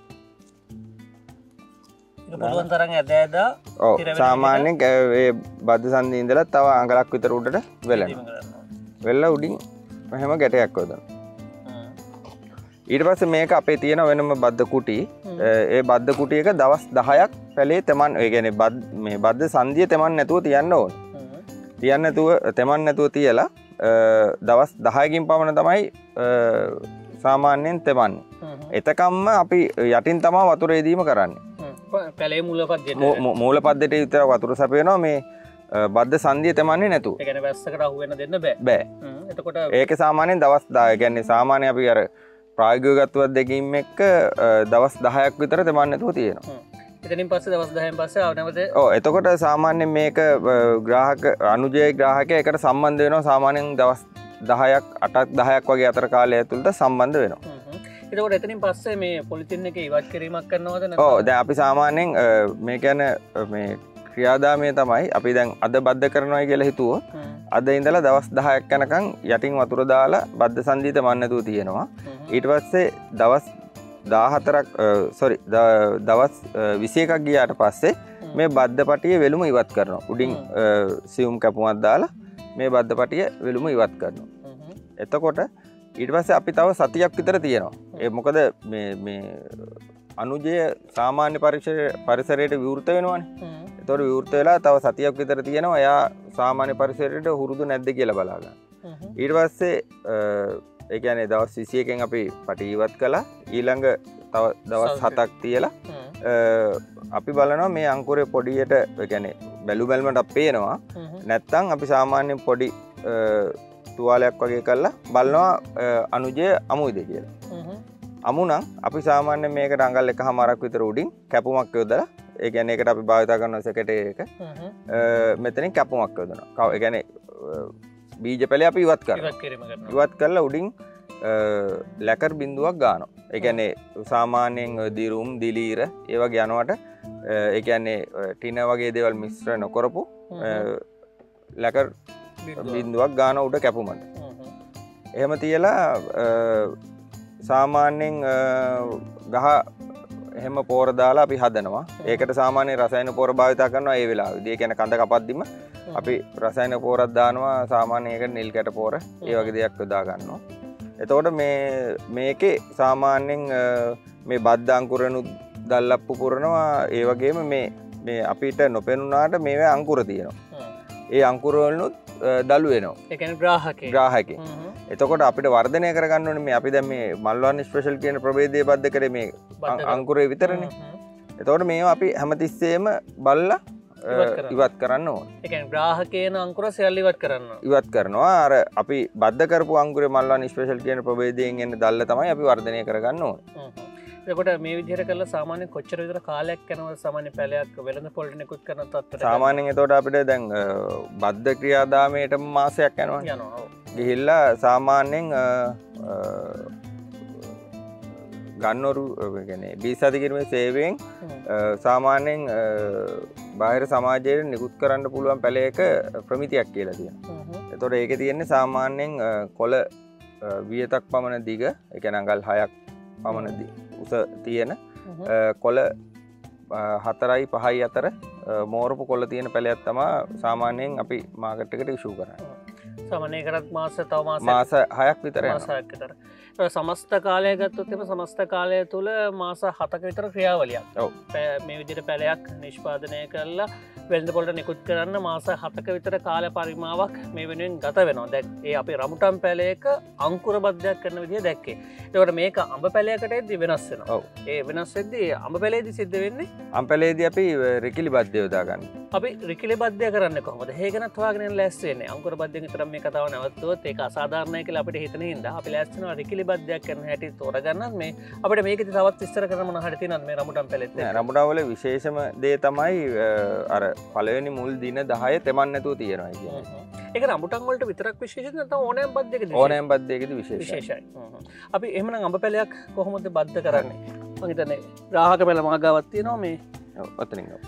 පුළුවන් තරම් ඇද ඇද ඔව් සාමාන්‍යයෙන් ඒ බද්ධ සංදි ඉඳලා තව අඟලක් විතර උඩට වෙලනවා. වෙලලා උඩින් එහෙම ගැටයක් යොදනවා. ඊට පස්සේ මේක අපේ තියෙන වෙනම බද්ධ කුටි. ඒ බද්ධ කුටි එක දවස් දහයක් පැලේ තෙමන් ඒ කියන්නේ බද්ධ මේ බද්ධ සංදිය තෙමන් නැතුව තියන්න ඕන. තියන්න නැතුව තෙමන් නැතුව තියලා දවස් දහයකින් පමණ තමයි සාමාන්‍යයෙන් තෙමන්නේ. එතකම්ම අපි යටින් තමයි වතුර එදීම කරන්නේ. පැලේ මූලපද්දේට මූල පද්දේට විතර වතුර සැපේනවා මේ බද්ධ සංදිය තෙමන්නේ නැතුව. ඒ කියන්නේ වැස්සකට අහු වෙන්න දෙන්න බෑ. බෑ. එතකොට ඒක සාමාන්‍යයෙන් දවස් දහය කියන්නේ සාමාන්‍ය අපි අර ප්‍රායෝගික ගත්තවත් දෙකකින් එක්ක දවස් දහයක් විතර තෙමන්න නැතුව තියෙනවා. එතනින් පස්සේ දවස් දහයෙන් පස්සේ ආව නැවත ඔව් එතකොට සාමාන්‍යයෙන් මේක ග්‍රාහක අනුජය ග්‍රාහකයා එකට සම්බන්ධ වෙනවා සාමාන්‍යයෙන් දවස් දහයක් අටක් දහයක් වගේ අතර කාලය ඇතුළත සම්බන්ධ වෙනවා. එතකොට එතනින් පස්සේ මේ පොලිතින් එක ඉවත් කිරීමක් කරනවද නැත්නම්? ඔව් දැන් අපි සාමාන්‍යයෙන් මේ කියන්නේ මේ ක්‍රියාදාමය තමයි අපි දැන් අද බද්ධ කරනවා කියලා හිතුවොත් අද ඉඳලා දවස් දහයක් යනකම් යටින් වතුර දාලා බද්ධ සංදිය තෙමන්න නැතුව තියෙනවා. ඊට පස්සේ දවස් දාහතරක් සොරි දවස් විසි එකක් ගියාට පස්සේ මේ බද්ධ පටිය වෙලුම ඉවත් කරනවා. උඩින් සියුම් කැපුමක් දාලා මේ බද්ධ පටිය වෙලුම ඉවත් කරනවා. එතකොට ඊට පස්සේ අපි තව සතියක් විතර තියෙනවා. ඒ මොකද මේ මේ අනුජය සාමාන්‍ය පරිසරයට විවෘත වෙනවනේ. එතකොට විවෘත වෙලා තව සතියක් විතර තියෙනවා. එයා සාමාන්‍ය පරිසරයට හුරුදු නැද්ද කියලා බලා ගන්න. ඊට පස්සේ ඒ කියන්නේ දවස් විසි එකෙන් අපි පටි ඉවත් කළා. ඊළඟ තව දවස් හතක් තියලා අපි බලනවා මේ අංකුරේ පොඩියට ඒ කියන්නේ බැලු බැලමට පේනවා. නැත්තම් අපි සාමාන්‍යයෙන් පොඩි තුවාලයක් වගේ කරලා බලනවා අනුජය අමුයිද කියලා. අමු නම් අපි සාමාන්‍යයෙන් මේකට අඟල් එකමාරක් විතර උඩින් කැපුමක් යොදලා ඒ කියන්නේ ඒකට අපි භාවිත කරන සෙකටර් එක මෙතනින් කැපුමක් යොදනවා. ඒ කියන්නේ බීජ පැලේ අපි ඉවත් කරනවා. ඉවත් කරලා උඩින් ලැකර් බිඳුවක් ගන්නවා. ඒ කියන්නේ සාමාන්‍යයෙන් දිරුම් දිලීර ඒ වගේ යනවට ඒ කියන්නේ ටින වගේ දේවල් මිශ්‍ර නොකරපු ලැකර් බිඳුවක් ගන්න උඩ කැපුමට. එහෙම තියලා සාමාන්‍යයෙන් ගහ එහෙම පෝර දාලා අපි හදනවා. ඒකට සාමාන්‍ය රසායන පෝර භාවිත කරනවා ඒ වෙලාවේදී. ඒ කියන්නේ කඳ කපද්දිම අපි රසායන පෝරක් දානවා. සාමාන්‍ය ඒකට නිල් කැට පෝර ඒ වගේ දෙයක් යොදා ගන්නවා. එතකොට මේ මේකේ සාමාන්‍යයෙන් මේ බද්ධ අංකුරනුත් දැල්ලප්පු පුරනවා. ඒ වගේම මේ මේ අපිට නොපෙනුනාට මේවා අංකුර තියෙනවා. ඒ අංකුර වලනුත් දළු වෙනවා. ඒ කියන්නේ ග්‍රාහකේ. ග්‍රාහකේ. එතකොට අපිට වර්ධනය කරගන්න ඕනේ මේ අපි දැන් මේ මල්වර්ණ ස්පෙෂල් කියන ප්‍රභේදයේ බද්ධ කරේ මේ අංකුරේ විතරනේ. එතකොට මේවා අපි හැමතිස්සෙම බලලා ඉවත් කරන්න ඕනේ. ඒ කියන්නේ ග්‍රාහකේන අංකුර සෙල් ඉවත් කරන්න ඕනේ. ඉවත් කරනවා. අර අපි බද්ධ කරපු අංකුරේ මල්වර්ණ ස්පෙෂල් කියන ප්‍රභේදයෙන් එන දැල්ල තමයි අපි වර්ධනය කරගන්න ඕනේ. එතකොට මේ විදිහට කළා සාමාන්‍යයෙන් කොච්චර විතර කාලයක් යනවද සාමාන්‍ය පැලයක් වෙළඳ පොළට නිකුත් කරන තත්ත්වයට? සාමාන්‍යයෙන් එතකොට අපිට දැන් බද්ධ ක්‍රියාදාමයටම මාසයක් යනවනේ. යනවා. ඔව්. ගිහිල්ලා සාමාන්‍යයෙන් ගන්නවරු ඒ කියන්නේ බීජ අධිකරණයේ සේවයෙන් සාමාන්‍යයෙන් බාහිර සමාජයට නිකුත් කරන්න පුළුවන් පැලයක ප්‍රමිතියක් කියලා තියෙනවා. එතකොට ඒකේ තියෙන්නේ සාමාන්‍යයෙන් කොළ වියතක් පමණ දිග, ඒ කියන්නේ අඟල් හයක් පමණ උස තියෙන කොළ හතරයි පහයි අතර මෝරපු කොළ තියෙන පැලයක් තමයි සාමාන්‍යයෙන් අපි මාකට් එකට ඉෂුව කරන්නේ. සාමාන්‍ය කරත් මාස තව මාස මාස හයක් විතර මාස හයක් විතර. සමස්ත කාලය ගත්තොත් එම සමස්ත කාලය තුල මාස හතක විතර ක්‍රියාවලියක්. ඔව්. මේ විදිහට පැලයක් නිෂ්පාදනය කරලා වෙළඳ පොළට නිකුත් කරන්න මාස හතක විතර කාල පරිමාවක් මේ වෙනුවෙන් ගත වෙනවා. දැන් ඒ අපේ රමුටන් පැලයක අංකුර බද්ධයක් කරන විදිහ දැක්කේ. ඒකට මේක අඹ පැලයකට එද්දි වෙනස් වෙනවා. ඔව්. ඒ වෙනස් වෙද්දි අඹ පැලේදී සිද්ධ වෙන්නේ අඹ පැලේදී අපි රිකිලි බද්ධය යොදා ගන්න. අපි රිකිලි බද්ධය කරන්නේ කොහොමද? ඒකනත් හොයාගෙන ලෑස්ති වෙන්නේ. අංකුර බද්ධයෙන් විතර මේ කතාව නවත්තුවොත් ඒක අසාධාරණයි කියලා අපිට හිතෙන හින්දා අපි ලෑස්ති වෙනවා රිකිලි බද්ධයක් කරන හැටි තෝරගන්නත් මේ අපිට මේකෙදි තවත් විස්තර කරන්න මොන හරි තියෙනවද මේ රමුටන් පැලෙත්? නෑ රමුටන් වල විශේෂම දේ තමයි අර පළවෙනි මුල් දින දහය තෙමන් නැතුව තියෙනවා කියන්නේ. ඒක රමුටන් වලට විතරක් විශේෂද නැත්නම් ඕනෑම බද්ධයකදී? ඕනෑම බද්ධයකදී විශේෂයි. විශේෂයි. අපි එහෙමනම් අඹ පැලයක් කොහොමද බද්ධ කරන්නේ? මම හිතන්නේ ග්‍රාහක පැල මාගාවක් තියෙනවා මේ. ඔව් ඔතනින් ඔව්.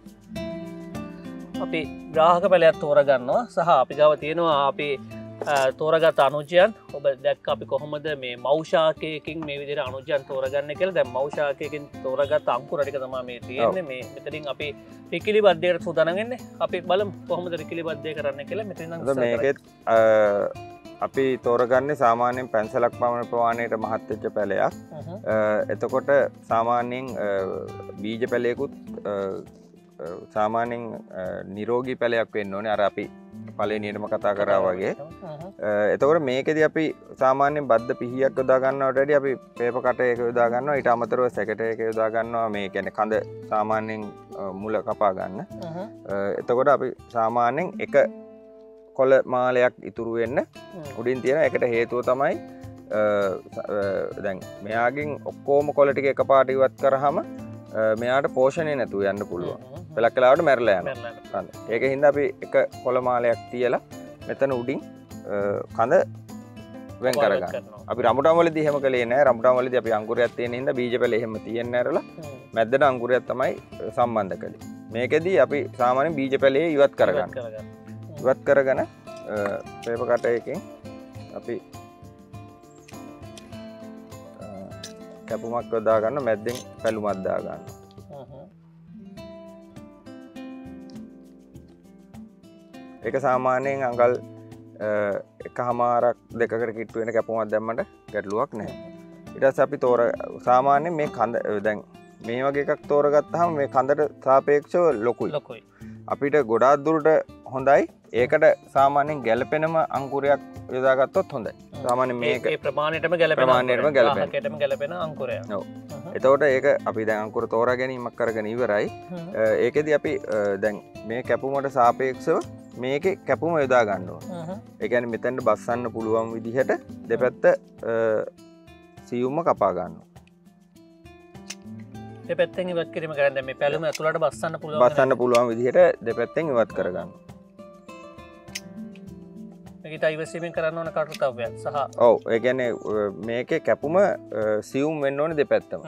අපි ග්‍රාහක පැලයක් තෝරගන්නවා සහ අපි ගාව තියෙනවා අපි තෝරගත් අනුජයන්. ඔබ දැක්ක අපි කොහොමද මේ මෞෂාකයකින් මේ විදිහට අනුජයන් තෝරගන්නේ කියලා. දැන් මෞෂාකයකින් තෝරගත් අංකුර ටික තමයි මේ තියෙන්නේ. මේ මෙතනින් අපි රිකිලි බද්ධයට සූදානම් වෙන්නේ. අපි බලමු කොහොමද රිකිලි බද්ධය කරන්න කියලා. මෙතනින් නම් මේකෙත් අපි තෝරගන්නේ සාමාන්‍යයෙන් පැන්සලක් පමණ ප්‍රමාණයට මහත් වෙච්ච පැලයක්. එතකොට සාමාන්‍යයෙන් බීජ පැලයකුත් සාමාන්‍යයෙන් නිරෝගී පැලයක් වෙන්න ඕනේ. අර අපි පළවෙනියටම කතා කරා වගේ. එතකොට මේකෙදි අපි සාමාන්‍යයෙන් බද්ද පිහියක් යොදා ගන්නවට වඩා අපි පේපර් කටරයක යොදා ගන්නවා. ඊට අමතරව සැකටයක යොදා ගන්නවා. මේ කියන්නේ කඳ සාමාන්‍යයෙන් මුල කපා ගන්න. එතකොට අපි සාමාන්‍යයෙන් එක කොළ මාලයක් ඉතුරු වෙන්න උඩින් තියෙන එකට හේතුව තමයි දැන් මෙයාගෙන් ඔක්කොම කොළ ටික එකපාරට ඉවත් කරාම මෙයාට පෝෂණය නැතුව යන්න පුළුවන්. පළක් කලාවට මැරලා යනවා. ඒක හින්දා අපි එක කොළ මාලයක් තියලා මෙතන උඩින් කඳ වෙන් කරගන්න. අපි රඹුටන් වලදී එහෙම කළේ නැහැ. රඹුටන් වලදී අපි අංකුරයක් තියෙන හින්දා බීජ පැල එහෙම තියෙන්නේ නැරලා මැද්දට අංකුරයක් තමයි සම්බන්ධ කළේ. මේකෙදී අපි සාමාන්‍යයෙන් බීජ පැලේ ඉවත් කරගන්න. ඉවත් කරගෙන පේපර් කටරයකින් අපි කැපුමක් යොදා ගන්න මැද්දෙන් පැලුමක් දා ගන්න. ඒක සාමාන්‍යයෙන් අඟල් එකමාරක් දෙකකට කිට්ටු වෙන කැපුමක් දැම්මට ගැටලුවක් නැහැ. ඊට පස්සේ අපි තෝර සාමාන්‍යයෙන් මේ කඳ දැන් මේ වගේ එකක් තෝරගත්තාම මේ කඳට සාපේක්ෂව ලොකුයි. ලොකුයි. අපිට ගොඩාක් දුරට හොඳයි. ඒකට සාමාන්‍යයෙන් ගැළපෙනම අංකුරයක් යොදාගත්තොත් හොඳයි. සාමාන්‍යයෙන් මේක ඒ ප්‍රමාණයටම ගැළපෙන ප්‍රමාණයටම ගැළපෙන ආහකයටම ගැළපෙන අංකුරයක්. ඔව්. එතකොට ඒක අපි දැන් අංකුර තෝරා ගැනීමක් කරගෙන ඉවරයි. ඒකෙදි අපි දැන් මේ කැපුමට සාපේක්ෂව මේකේ කැපුම යොදා ගන්න ඕන. ඒ කියන්නේ මෙතෙන්ට බස්සන්න පුළුවන් විදිහට දෙපැත්ත සියුම්ම කපා ගන්නවා. දෙපැත්තෙන් ඉවත් කිරීම කරන්නේ මේ පැලුම ඇතුළට බස්සන්න පුළුවන් බස්සන්න පුළුවන් විදිහට දෙපැත්තෙන් ඉවත් කරගන්න. මේක ඉවසීමෙන් කරන්න ඕන කටයුත්තක් සහ ඔව් ඒ කියන්නේ මේකේ කැපුම සියුම් වෙන්න ඕනේ දෙපැත්තම.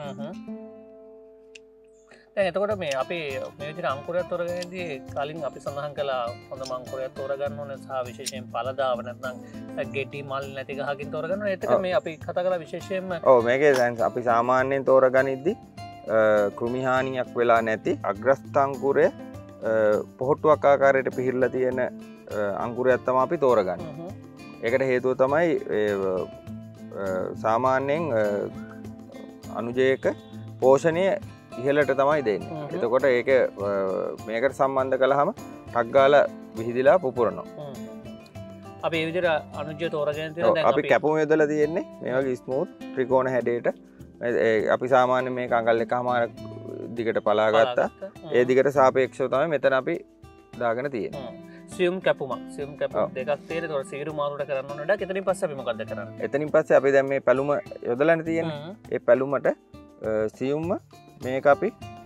දැන් එතකොට මේ අපි මේ විදිහට අංකුරයක් තෝරගන්නදී කලින් අපි සඳහන් කළා හොඳ අංකුරයක් තෝරගන්න ඕනේ සහ විශේෂයෙන් පළදාව නැත්නම් ගෙඩි මල් නැති ගහකින් තෝරගන්න ඕනේ. ඒක මේ අපි කතා කළා විශේෂයෙන්ම ඔව් මේකේ දැන් අපි සාමාන්‍යයෙන් තෝරගනිද්දී කෘමි හානියක් වෙලා නැති අග්‍රස්ථ අංකුරය පොහොට්ටුවක් ආකාරයට පිහිරලා තියෙන අංකුරයක් තමයි අපි තෝරගන්නේ. ඒකට හේතුව තමයි සාමාන්‍යයෙන් අනුජයක පෝෂණය ඉහළට තමයි දෙන්නේ. එතකොට ඒක මේකට සම්බන්ධ කළාම ටක් ගාලා විහිදිලා පුපුරනවා. අපි මේ විදිහට අනුජය තෝරගෙන තියෙන දැන් අපි කැපුම යොදලා තියෙන්නේ මේ වගේ ස්මූත් ත්‍රිකෝණ හැඩයට. අපි සාමාන්‍ය මේක අඟල් එකමාරක් දිගට පලා ගත්තා. ඒ දිගට සාපේක්ෂව තමයි මෙතන අපි දාගෙන තියෙන්නේ. සියුම් කැපුමක්. සියුම් කැපුම් දෙකක් තියෙන. ඒතකොට සීරු මාරුට කරන්න ඕන ඩක්. එතනින් පස්සේ අපි මොකද්ද කරන්නේ? එතනින් පස්සේ අපි දැන් මේ පැලුම යොදලානේ තියෙන්නේ. ඒ පැලුමට සියුම්ම මේක අපි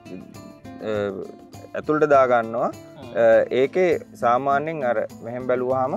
ඇතුළට දා ගන්නවා. ඒකේ සාමාන්‍යයෙන් අර මෙහෙම බැලුවාම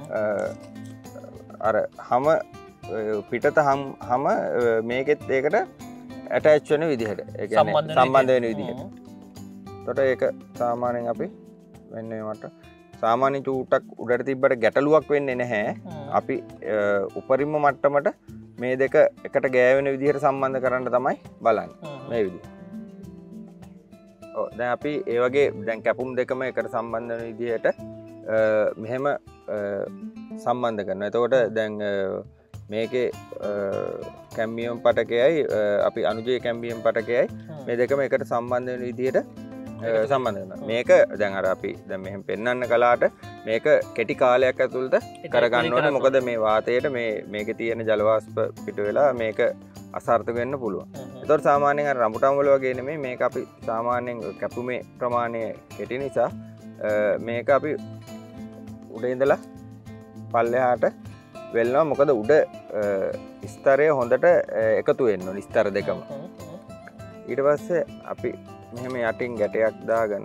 අර හැම පිටත හැම මේකෙත් ඒකට ඇටච් වෙන විදිහට ඒ කියන්නේ සම්බන්ධ වෙන විදිහට. එතකොට ඒක සාමාන්‍යයෙන් අපි වෙන්නේ මට සාමාන්‍ය චූටක් උඩට තිබ්බට ගැටලුවක් වෙන්නේ නැහැ. අපි උපරිම මට්ටමට මේ දෙක එකට ගෑවෙන විදිහට සම්බන්ධ කරන්න තමයි බලන්නේ. මේ විදිහ. ඔව් දැන් අපි ඒ වගේ දැන් කැපුම් දෙකම එකට සම්බන්ධ වෙන විදිහට මෙහෙම සම්බන්ධ කරනවා. එතකොට දැන් මේකේ කැම්බියම් පටකයයි අපි අනුජය කැම්බියම් පටකයයි මේ දෙකම එකට සම්බන්ධ වෙන විදිහට සම්බන්ධ කරනවා. මේක දැන් අර අපි දැන් මෙහෙම පෙන්වන්න කලාට මේක කෙටි කාලයක් ඇතුළත කරගන්න ඕනේ. මොකද මේ වාතයට මේ මේකේ තියෙන ජල වාෂ්ප පිට වෙලා මේක අසාර්ථක වෙන්න පුළුවන්. ඒතකොට සාමාන්‍යයෙන් අර රඹුටන් වල වගේ නෙමෙයි මේක අපි සාමාන්‍යයෙන් කැපුමේ ප්‍රමාණය කෙටි නිසා මේක අපි උඩ ඉඳලා පල්ලෙහාට වෙල්නවා. මොකද උඩ ස්තරය හොඳට එකතු වෙන්න ඕනේ ස්තර දෙකම. ඊට පස්සේ අපි මෙහෙම යටින් ගැටයක් දාගෙන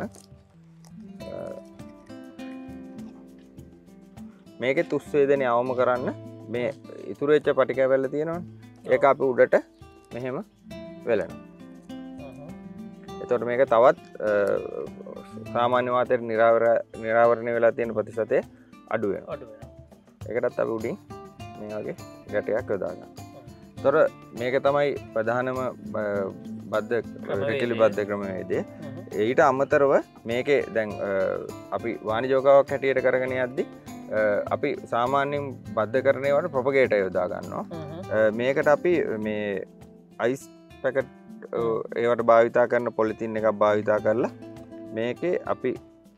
මේකේ තුස් වේදනය අවම කරන්න මේ ඉතුරු වෙච්ච පටික වැල්ල තියෙනවනේ. ඒක අපි උඩට මෙහෙම වෙලනවා. එතකොට මේක තවත් සාමාන්‍ය වාතයට නිරාවරණය වෙලා තියෙන ප්‍රතිශතය අඩු වෙනවා. අඩු වෙනවා. ඒකටත් අපි උඩින් මේ වගේ ගැටයක් යොදා ගන්නවා. එතකොට මේක තමයි ප්‍රධානම බද්ධ රිකිලි බද්ධ ක්‍රමවේදය. ඊට අමතරව මේකේ දැන් අපි වාණිජෝගාවක් හැටියට කරගෙන යද්දි අපි සාමාන්‍යයෙන් බද්ධ කරණය වට ප්‍රොපගේට යොදා ගන්නවා. මේකට අපි මේ අයිස් පැකට් ඒවට භාවිතා කරන පොලිතින් එකක් භාවිතා කරලා මේකේ අපි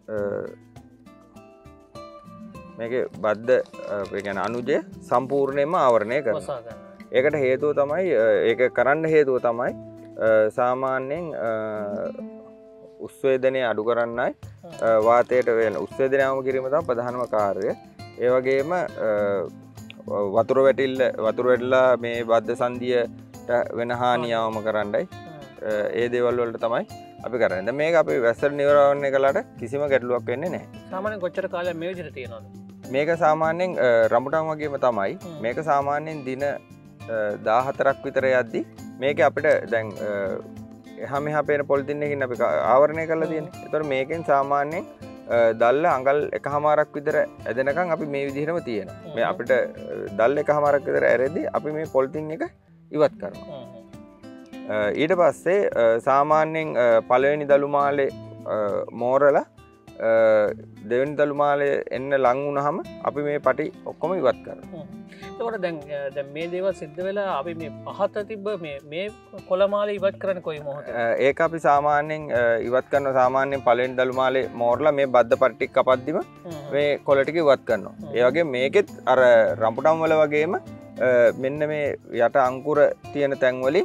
මේක බද්ධ ගැන අනුජය සම්පූර්ණයම ආවරණය කරනවා. ඒකට හේතුව තමයි ඒක කරන්න හේතුව තමයි සාමාන්‍යයෙන් උස්වේදනය අඩු කරන්නයි වාතයට වෙන උස්වේදනයම කිරීම තමයි ප්‍රධානම කාර්යය. ඒ වගේම වතුර වැටිල්ල වතුර වැටිලා මේ බද්ධ සංදියට වෙන හානියවම කරන්නයි ඒ දේවල් වලට තමයි අපි කරන්නේ. දැන් මේක අපි වැස්සට නිවාරණය කළාට කිසිම ගැටලුවක් වෙන්නේ නැහැ. සාමාන්‍යයෙන් කොච්චර කාලයක් මේ විදිහට තියෙනවද? මේක සාමාන්‍යයෙන් රඹුටන් වගේම තමයි. මේක සාමාන්‍යයෙන් දින දාහතරක් විතර යද්දි මේක අපිට දැන් එහා මෙහා පේන පොලිතින් එකකින් අපි ආවරණය කරලා තියෙන්නේ. ඒතකොට මේකෙන් සාමාන්‍යයෙන් දල්ල අඟල් එකහමාරක් විතර ඇදෙනකන් අපි මේ විදිහටම තියෙනවා. මේ අපිට දල්ල එකහමාරක් විතර ඇරෙද්දි අපි මේ පොලිතින් එක ඉවත් කරනවා. ඊට පස්සේ සාමාන්‍යයෙන් පළවෙනි දළු මාලේ මෝරලා දෙවෙනි දළු මාලේ එන්න ලං වුණාම අපි මේ පටි ඔක්කොම ඉවත් කරනවා. එතකොට දැන් දැන් මේ දේවල් සිද්ධ වෙලා අපි මේ පහත තිබ්බ මේ මේ කොළ මාලේ ඉවත් කරන්නේ කොයි මොහොතේ? ඒක අපි සාමාන්‍යයෙන් ඉවත් කරන සාමාන්‍යයෙන් පළවෙනි දළු මාලේ මෝරලා මේ බද්ධ පටි ටික කපද්දිම මේ කොළ ටික ඉවත් කරනවා. ඒ වගේම මේකෙත් අර රඹුටන් වල වගේම මෙන්න මේ යට අංකුර තියෙන තැන් වලින්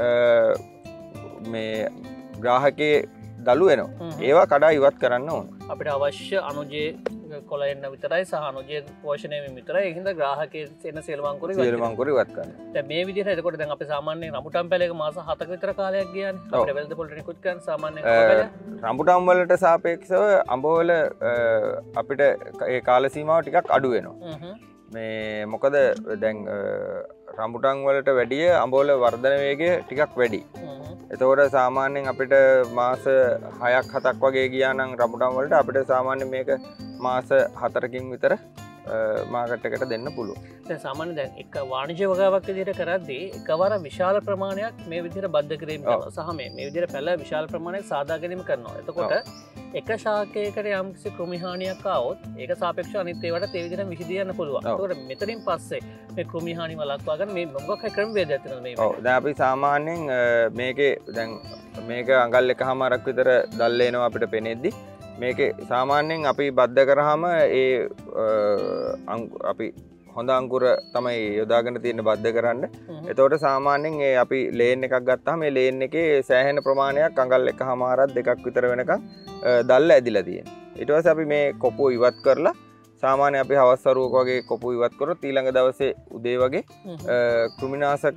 මේ ග්‍රාහකයේ දළු වෙනවා. ඒවා කඩා ඉවත් කරන්න ඕන. අපිට අවශ්‍ය අනුජයේ කොළ එන්න විතරයි සහ අනුජයේ පෝෂණය වීම විතරයි. ඒ හින්දා ග්‍රාහකයේ එන සියලුම අංකුර ඉවත් සියලුම අංකුර ඉවත් කරන්න. දැන් මේ විදිහට එතකොට දැන් අපි සාමාන්‍යයෙන් රඹුටන් පැලයක මාස හතක විතර කාලයක් ගියානේ. අපිට වෙළඳ පොළට නිකුත් කරන සාමාන්‍යයෙන් රඹුටන් වලට සාපේක්ෂව අඹ වල අපිට ඒ කාල සීමාව ටිකක් අඩු වෙනවා. මේ මොකද දැන් රඹුටන් වලට වැඩිය අඹ වල වර්ධන වේගය ටිකක් වැඩි. එතකොට සාමාන්‍යයෙන් අපිට මාස හයක් හතක් වගේ ගියා නම් රඹුටන් වලට අපිට සාමාන්‍යයෙන් මේක මාස හතරකින් විතර මාකට් එකට දෙන්න පුළුවන්. දැන් සාමාන්‍යයෙන් දැන් එක වාණිජ්‍ය වගාවක් විදිහට කරද්දී එකවර විශාල ප්‍රමාණයක් මේ විදිහට බද්ධ කිරීම කරනවා. සහ මේ මේ විදිහට පැල විශාල ප්‍රමාණයක් සාදා ගැනීම කරනවා. එතකොට එක ශාකයකට යම්කිසි කෘමි හානියක් ආවොත් ඒක සාපේක්ෂව අනිත් ඒවාට ඒ විදිහට විසඳියන්න පුළුවන්. එතකොට මෙතනින් පස්සේ මේ කෘමි හානි වළක්වා ගන්න මේ මොකක් හරි ක්‍රමවේදයක් තියෙනවා මේ. ඔව්. දැන් අපි සාමාන්‍යයෙන් මේකේ දැන් මේක අඟල් එකහමාරක් විතර දල්ල එනවා අපිට පෙනෙද්දි. මේකේ සාමාන්‍යයෙන් අපි බද්ධ කරාම ඒ අපි හොඳ අංකුර තමයි යොදාගෙන තියෙන බද්ධ කරන්න. එතකොට සාමාන්‍යයෙන් ඒ අපි ලේන් එකක් ගත්තාම මේ ලේන් එකේ සෑහෙන ප්‍රමාණයක් අඟල් එකහමාරක් දෙකක් විතර වෙනකන් දල්ල ඇදිලා තියෙනවා. ඊට පස්සේ අපි මේ කොපුව ඉවත් කරලා සාමාන්‍ය අපි හවස් වරුවක වගේ කොපුව ඉවත් කරොත් ඊළඟ දවසේ උදේ වගේ කෘමිනාශක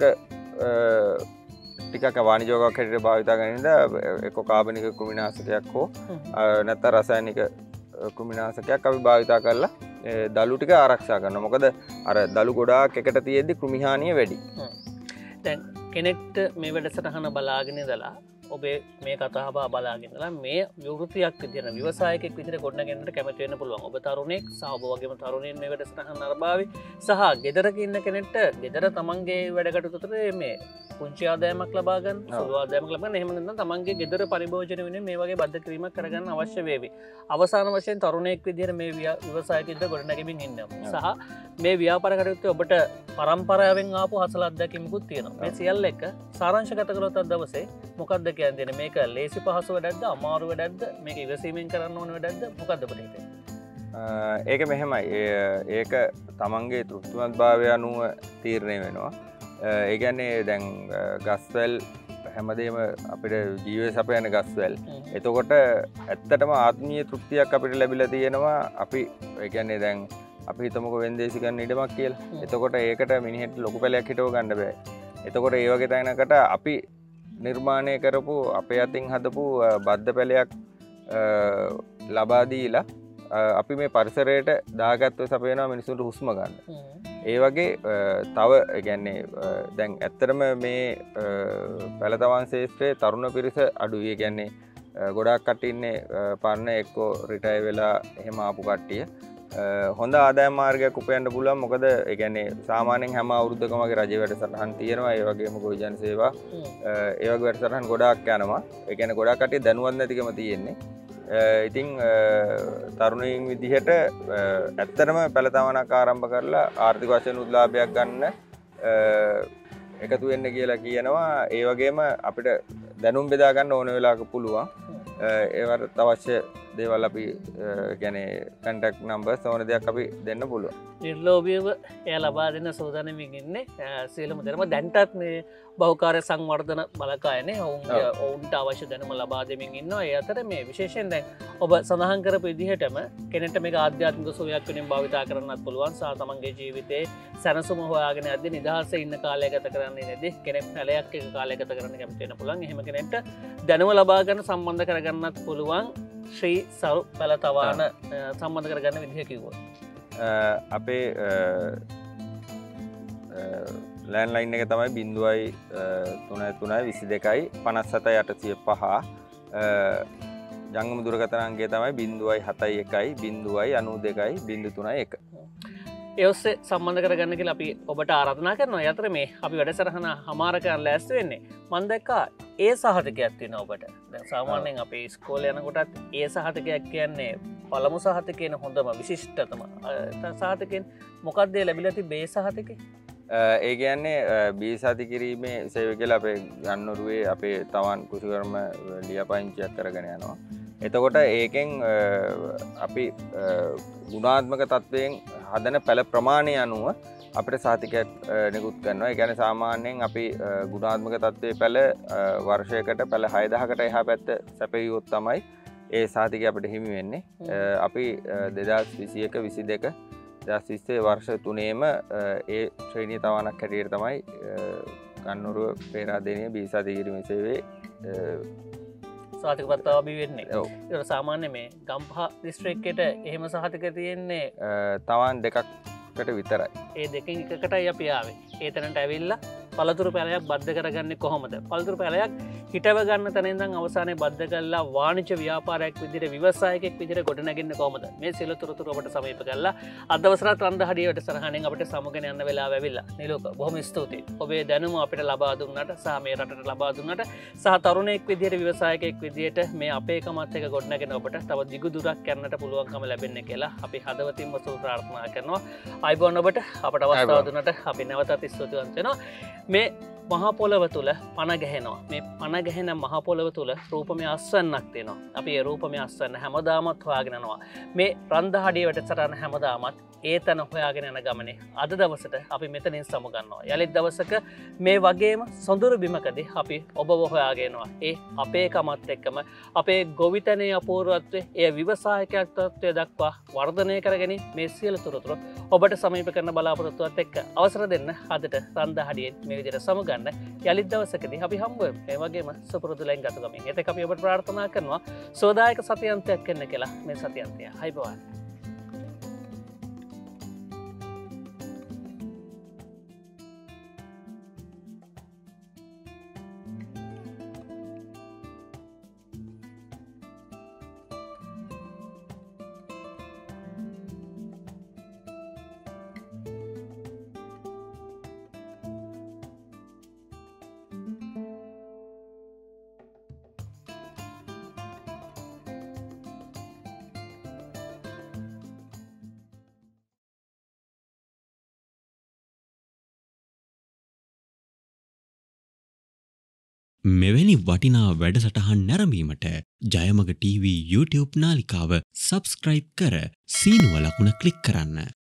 ටිකක් වාණිජෝගයක් හැටියට භාවිතා කරන එක්ක කාබනික කෘමිනාශකයක් හෝ නැත්නම් රසායනික කෘමිනාශකයක් අපි භාවිතා කරලා දළු ටික ආරක්ෂා කරනවා. මොකද අර දළු ගොඩාක් එකට තියෙද්දි කෘමි හානිය වැඩි. දැන් කෙනෙක්ට මේ වැඩසටහන බලාගෙන ඉඳලා ඔබේ මේ කතාව බලාගෙන ඉඳලා මේ විවෘතියක් විදිහට ව්‍යවසායකෙක් විදිහට ගොඩනගෙන්නට කැමති වෙන්න පුළුවන්. ඔබ තරුණෙක් සහ ඔබ වගේම තරුණියන් මේ වැඩසටහන නරඹාවි සහ ගෙදරක ඉන්න කෙනෙක්ට ගෙදර තමන්ගේ වැඩ කටයුතු මේ පුංචි ආදායමක් ලබා ගන්න, සුළු ආදායමක් ලබා ගන්න, එහෙම නැත්නම් තමන්ගේ ගෙදර පරිභෝජන වෙනුවෙන් මේ වගේ බද්ධ කිරීමක් කරගන්න අවශ්‍ය වේවි. අවසාන වශයෙන් තරුණයෙක් විදිහට මේ ව්‍යවසායකෙක්ද ගොඩනැගෙමින් ඉන්නවා. සහ මේ ව්‍යාපාර කටයුතු ඔබට පරම්පරාවෙන් ආපු හසල අත්දැකීමකුත් තියෙනවා. මේ සියල්ල එක සාරාංශගත කළොත් අද දවසේ මොකක්ද කියන්නේ? මේක ලේසි පහසු වැඩක්ද, අමාරු වැඩක්ද, මේක ඉවසීමෙන් කරන්න ඕන වැඩක්ද, මොකක්ද ඔබට හිතෙන්නේ? ඒක මෙහෙමයි. ඒක තමන්ගේ තෘප්තිමත් භාවය අනුව තීරණය වෙනවා. ඒ කියන්නේ දැන් ගස්වැල් හැමදේම අපිට ජීවය සපයන ගස්වැල්. එතකොට ඇත්තටම ආත්මීය තෘප්තියක් අපිට ලැබිලා තියෙනවා. අපි ඒ කියන්නේ දැන් අපි හිතමුකෝ වෙන්දේසි ගන්න ඉඩමක් කියලා. එතකොට ඒකට මිනිහෙට ලොකු පැලයක් හිටව ගන්න බෑ. එතකොට ඒ වගේ තැනකට අපි නිර්මාණය කරපු අපේ අතින් හදපු බද්ධ පැලයක් ලබා දීලා අපි මේ පරිසරයට දාගත්ව සපයනවා මිනිසුන්ට හුස්ම ගන්න. ඒ වගේ තව කියන්නේ දැන් ඇත්තටම මේ පැලතවන් ශේෂ්ත්‍රයේ තරුණ පිරිස අඩුයි. ඒ කියන්නේ ගොඩාක් කට්ටිය ඉන්නේ පරණ එක්කෝ රිටයර් වෙලා එහෙම ආපු කට්ටිය. හොඳ ආදායම් මාර්ගයක් උපයන්න පුළුවන්. මොකද ඒ කියන්නේ සාමාන්‍යයෙන් හැම අවුරුද්දකම වගේ රජ වැඩසටහන් තියෙනවා. ඒ වගේම ගොවි ජන සේවා ඒ වගේ වැඩසටහන් ගොඩාක් යනවා. ඒ කියන්නේ ගොඩාක් කට්ටිය දැනුවත් නැතිකම තියෙන්නේ. ඉතින් තරුණයින් විදිහට ඇත්තටම පළතවනක් ආරම්භ කරලා ආර්ථික වශයෙන් උද්ලාභයක් ගන්න එකතු වෙන්න කියලා කියනවා. ඒ වගේම අපිට දැනුම් බෙදා ගන්න ඕන වෙලාවක පුළුවන්. ඒවට අවශ්‍ය දේවල් අපි කියන්නේ කන්ටැක්ට් නම්බර්ස් ඕන දෙයක් අපි දෙන්න පුළුවන්. නිර්ලෝභීව එය ලබා දෙන්න සූදානමින් ඉන්නේ සියලුම දෙනාම. දැන්ටත් මේ බහුකාර්ය සංවර්ධන බලකායනේ ඔවුන් ඔවුන්ට අවශ්‍ය දැනුම ලබා දෙමින් ඉන්නවා. ඒ අතර මේ විශේෂයෙන් දැන් ඔබ සඳහන් කරපු විදිහටම කෙනෙක්ට මේක ආධ්‍යාත්මික සුවයක් වෙනින් භාවිතා කරන්නත් පුළුවන්. සහ තමන්ගේ ජීවිතේ සැනසුම හොයාගෙන යද්දී නිදහසේ ඉන්න කාලය ගත කරන්නේ නැද්දී කෙනෙක් පැලයක් එක කාලය ගත කරන්න කැමති වෙන පුළුවන්. එහෙම කෙනෙක්ට දැනුම ලබා ගන්න සම්බන්ධ කරගන්නත් පුළුවන්. ශ්‍රී සරු පළතවාන සම්බන්ධ කරගන්න විදිහ කිව්වොත් අපේ ලෑන්ලයින් එක තමයි බින්දුවයි තුනයි තුනයි විසි දෙකයි පනස් සතයි අටසිය පහ. ජංගම දුරකථනංගය තමයි බින්දුවයි හතයි එකයි බින්දුවයි අනූ දෙකයි බින්දු තුනයි එක. ඒ ඔස්සේ සම්බන්ධ කරගන්න කියලා අපි ඔබට ආරාධනා කරනවා. ඒ අතර මේ අපි වැඩසටහන හමාර කරන්න ලෑස්ති වෙන්නේ. මම දැක්කා ඒ සහතිකයක් තියෙනවා ඔබට. දැන් සාමාන්‍යයෙන් අපි ඉස්කෝලේ යනකොටත් ඒ සහතිකයක් කියන්නේ පළමු සහතිකේන හොඳම විශිෂ්ටතම සහතිකෙන් මොකක්ද ලැබිලා තිබේ සහතිකේ? ඒ කියන්නේ බී සති කිරීමේ සේවය කියලා අපේ ගන්නොරුවේ අපේ තවන් කුසිකර්ම ලියාපදිංචියක් කරගෙන යනවා. එතකොට ඒකෙන් අපි ගුණාත්මක තත්වයෙන් හදන පැළ ප්‍රමාණය අනුව අපිට සහතිකයක් නිකුත් කරනවා. ඒ කියන්නේ සාමාන්‍යයෙන් අපි ගුණාත්මක තත්වයේ පැළ වර්ෂයකට පැළ හය දහසකට එහා පැත්ත සැපයුවොත් තමයි ඒ සහතිකය අපිට හිමි වෙන්නේ. අපි දෙදහස් විසි එක විසි දෙක දෙදහස් විස්සේ වර්ෂ තුනේම ඒ ශ්‍රේණිය තවනක් හැටියට තමයි කන්නොරුව පේරාදෙණිය බී සති කිරීමේ සේවයේ සහතික පත්තාව බී වෙන්නේ. ඒක සාමාන්‍ය මේ ගම්පහ දිස්ත්‍රික්කයට එහෙම සහතික තියෙන්නේ තවන් දෙකකට විතරයි. ඒ දෙකෙන් එකකටයි අපි ආවේ. ඒ තැනට ඇවිල්ලා පළතුරු පැලයක් බද්ධ කරගන්නේ කොහොමද? පළතුරු පැලයක් හිටව ගන්න තැන ඉඳන් අවසානයේ බද්ධ කරලා වාණිජ්‍ය ව්‍යාපාරයක් විදිහට විවසායකෙක් විදිහට ගොඩනගන්නේ කොහොමද? මේ සියලු තොරතුරු ඔබට සමීප කරලා අද දවසට රන්දහඩිය වැඩසටහනෙන් අපිට සමුගෙන යන්න වෙලාව ඇවිල්ලා. නිලෝක බොහොම ස්තුතියි. ඔබේ දැනුම අපිට ලබා දුන්නට සහ මේ රටට ලබා දුන්නට සහ තරුණයෙක් විදිහට විවසායකයෙක් විදිහට මේ අපේ කමත් එක ගොඩනගෙන ඔබට තව දිගු දුරක් යන්නට පුළුවන්කම ලැබෙන්න කියලා අපි හදවතින්ම සුබ ප්‍රාර්ථනා කරනවා. අයිබෝන් ඔබට අපට අවස්ථාව දුන්නට අපි නැවතත් ස්තුතිවන්ත වෙනවා. මේ මහපොළව තුළ පණ ගැහෙනවා. මේ පණ ගැහෙන මහපොළව තුළ රූපමය අස්වැන්නක් තියෙනවා. අපි ඒ රූපමය අස්වැන්න හැමදාමත් හොයාගෙන යනවා. මේ රන්දහඩිය වැඩසටහන හැමදාමත් ඒ තැන හොයාගෙන යන ගමනේ අද දවසට අපි මෙතනින් සමුගන්නවා. යලිත් දවසක මේ වගේම සොඳුරු බිමකදී අපි ඔබව හොයාගෙන යනවා. ඒ අපේ කමත් එක්කම අපේ ගොවිතැනේ අපූර්වත්වයේ ඒ ව්‍යවසායකයක් තත්ත්වය දක්වා වර්ධනය කරගෙන මේ සියලු තොරතුරු ඔබට සමීප කරන බලාපොරොත්තුවත් එක්ක අවසර දෙන්න අදට රන්දහඩියෙන් මේ විදිහට සමුගන්න යලිත් දවසකදී අපි හම්බ වෙමු. මේ වගේම සුපුරුදු ලෙන් ගත ගමින්. ඒත් අපි ඔබට ප්‍රාර්ථනා කරනවා සෝදායක සතියන්තයක් වෙන්න කියලා මේ සතියන්තය. අයිබෝවන්. මෙවැනි වටිනා වැඩසටහන් නැරඹීමට ජයමග ටීවී YouTube නාලිකාව සබස්ක්‍රයිබ් කර සීනුව ලකුණ ක්ලික් කරන්න.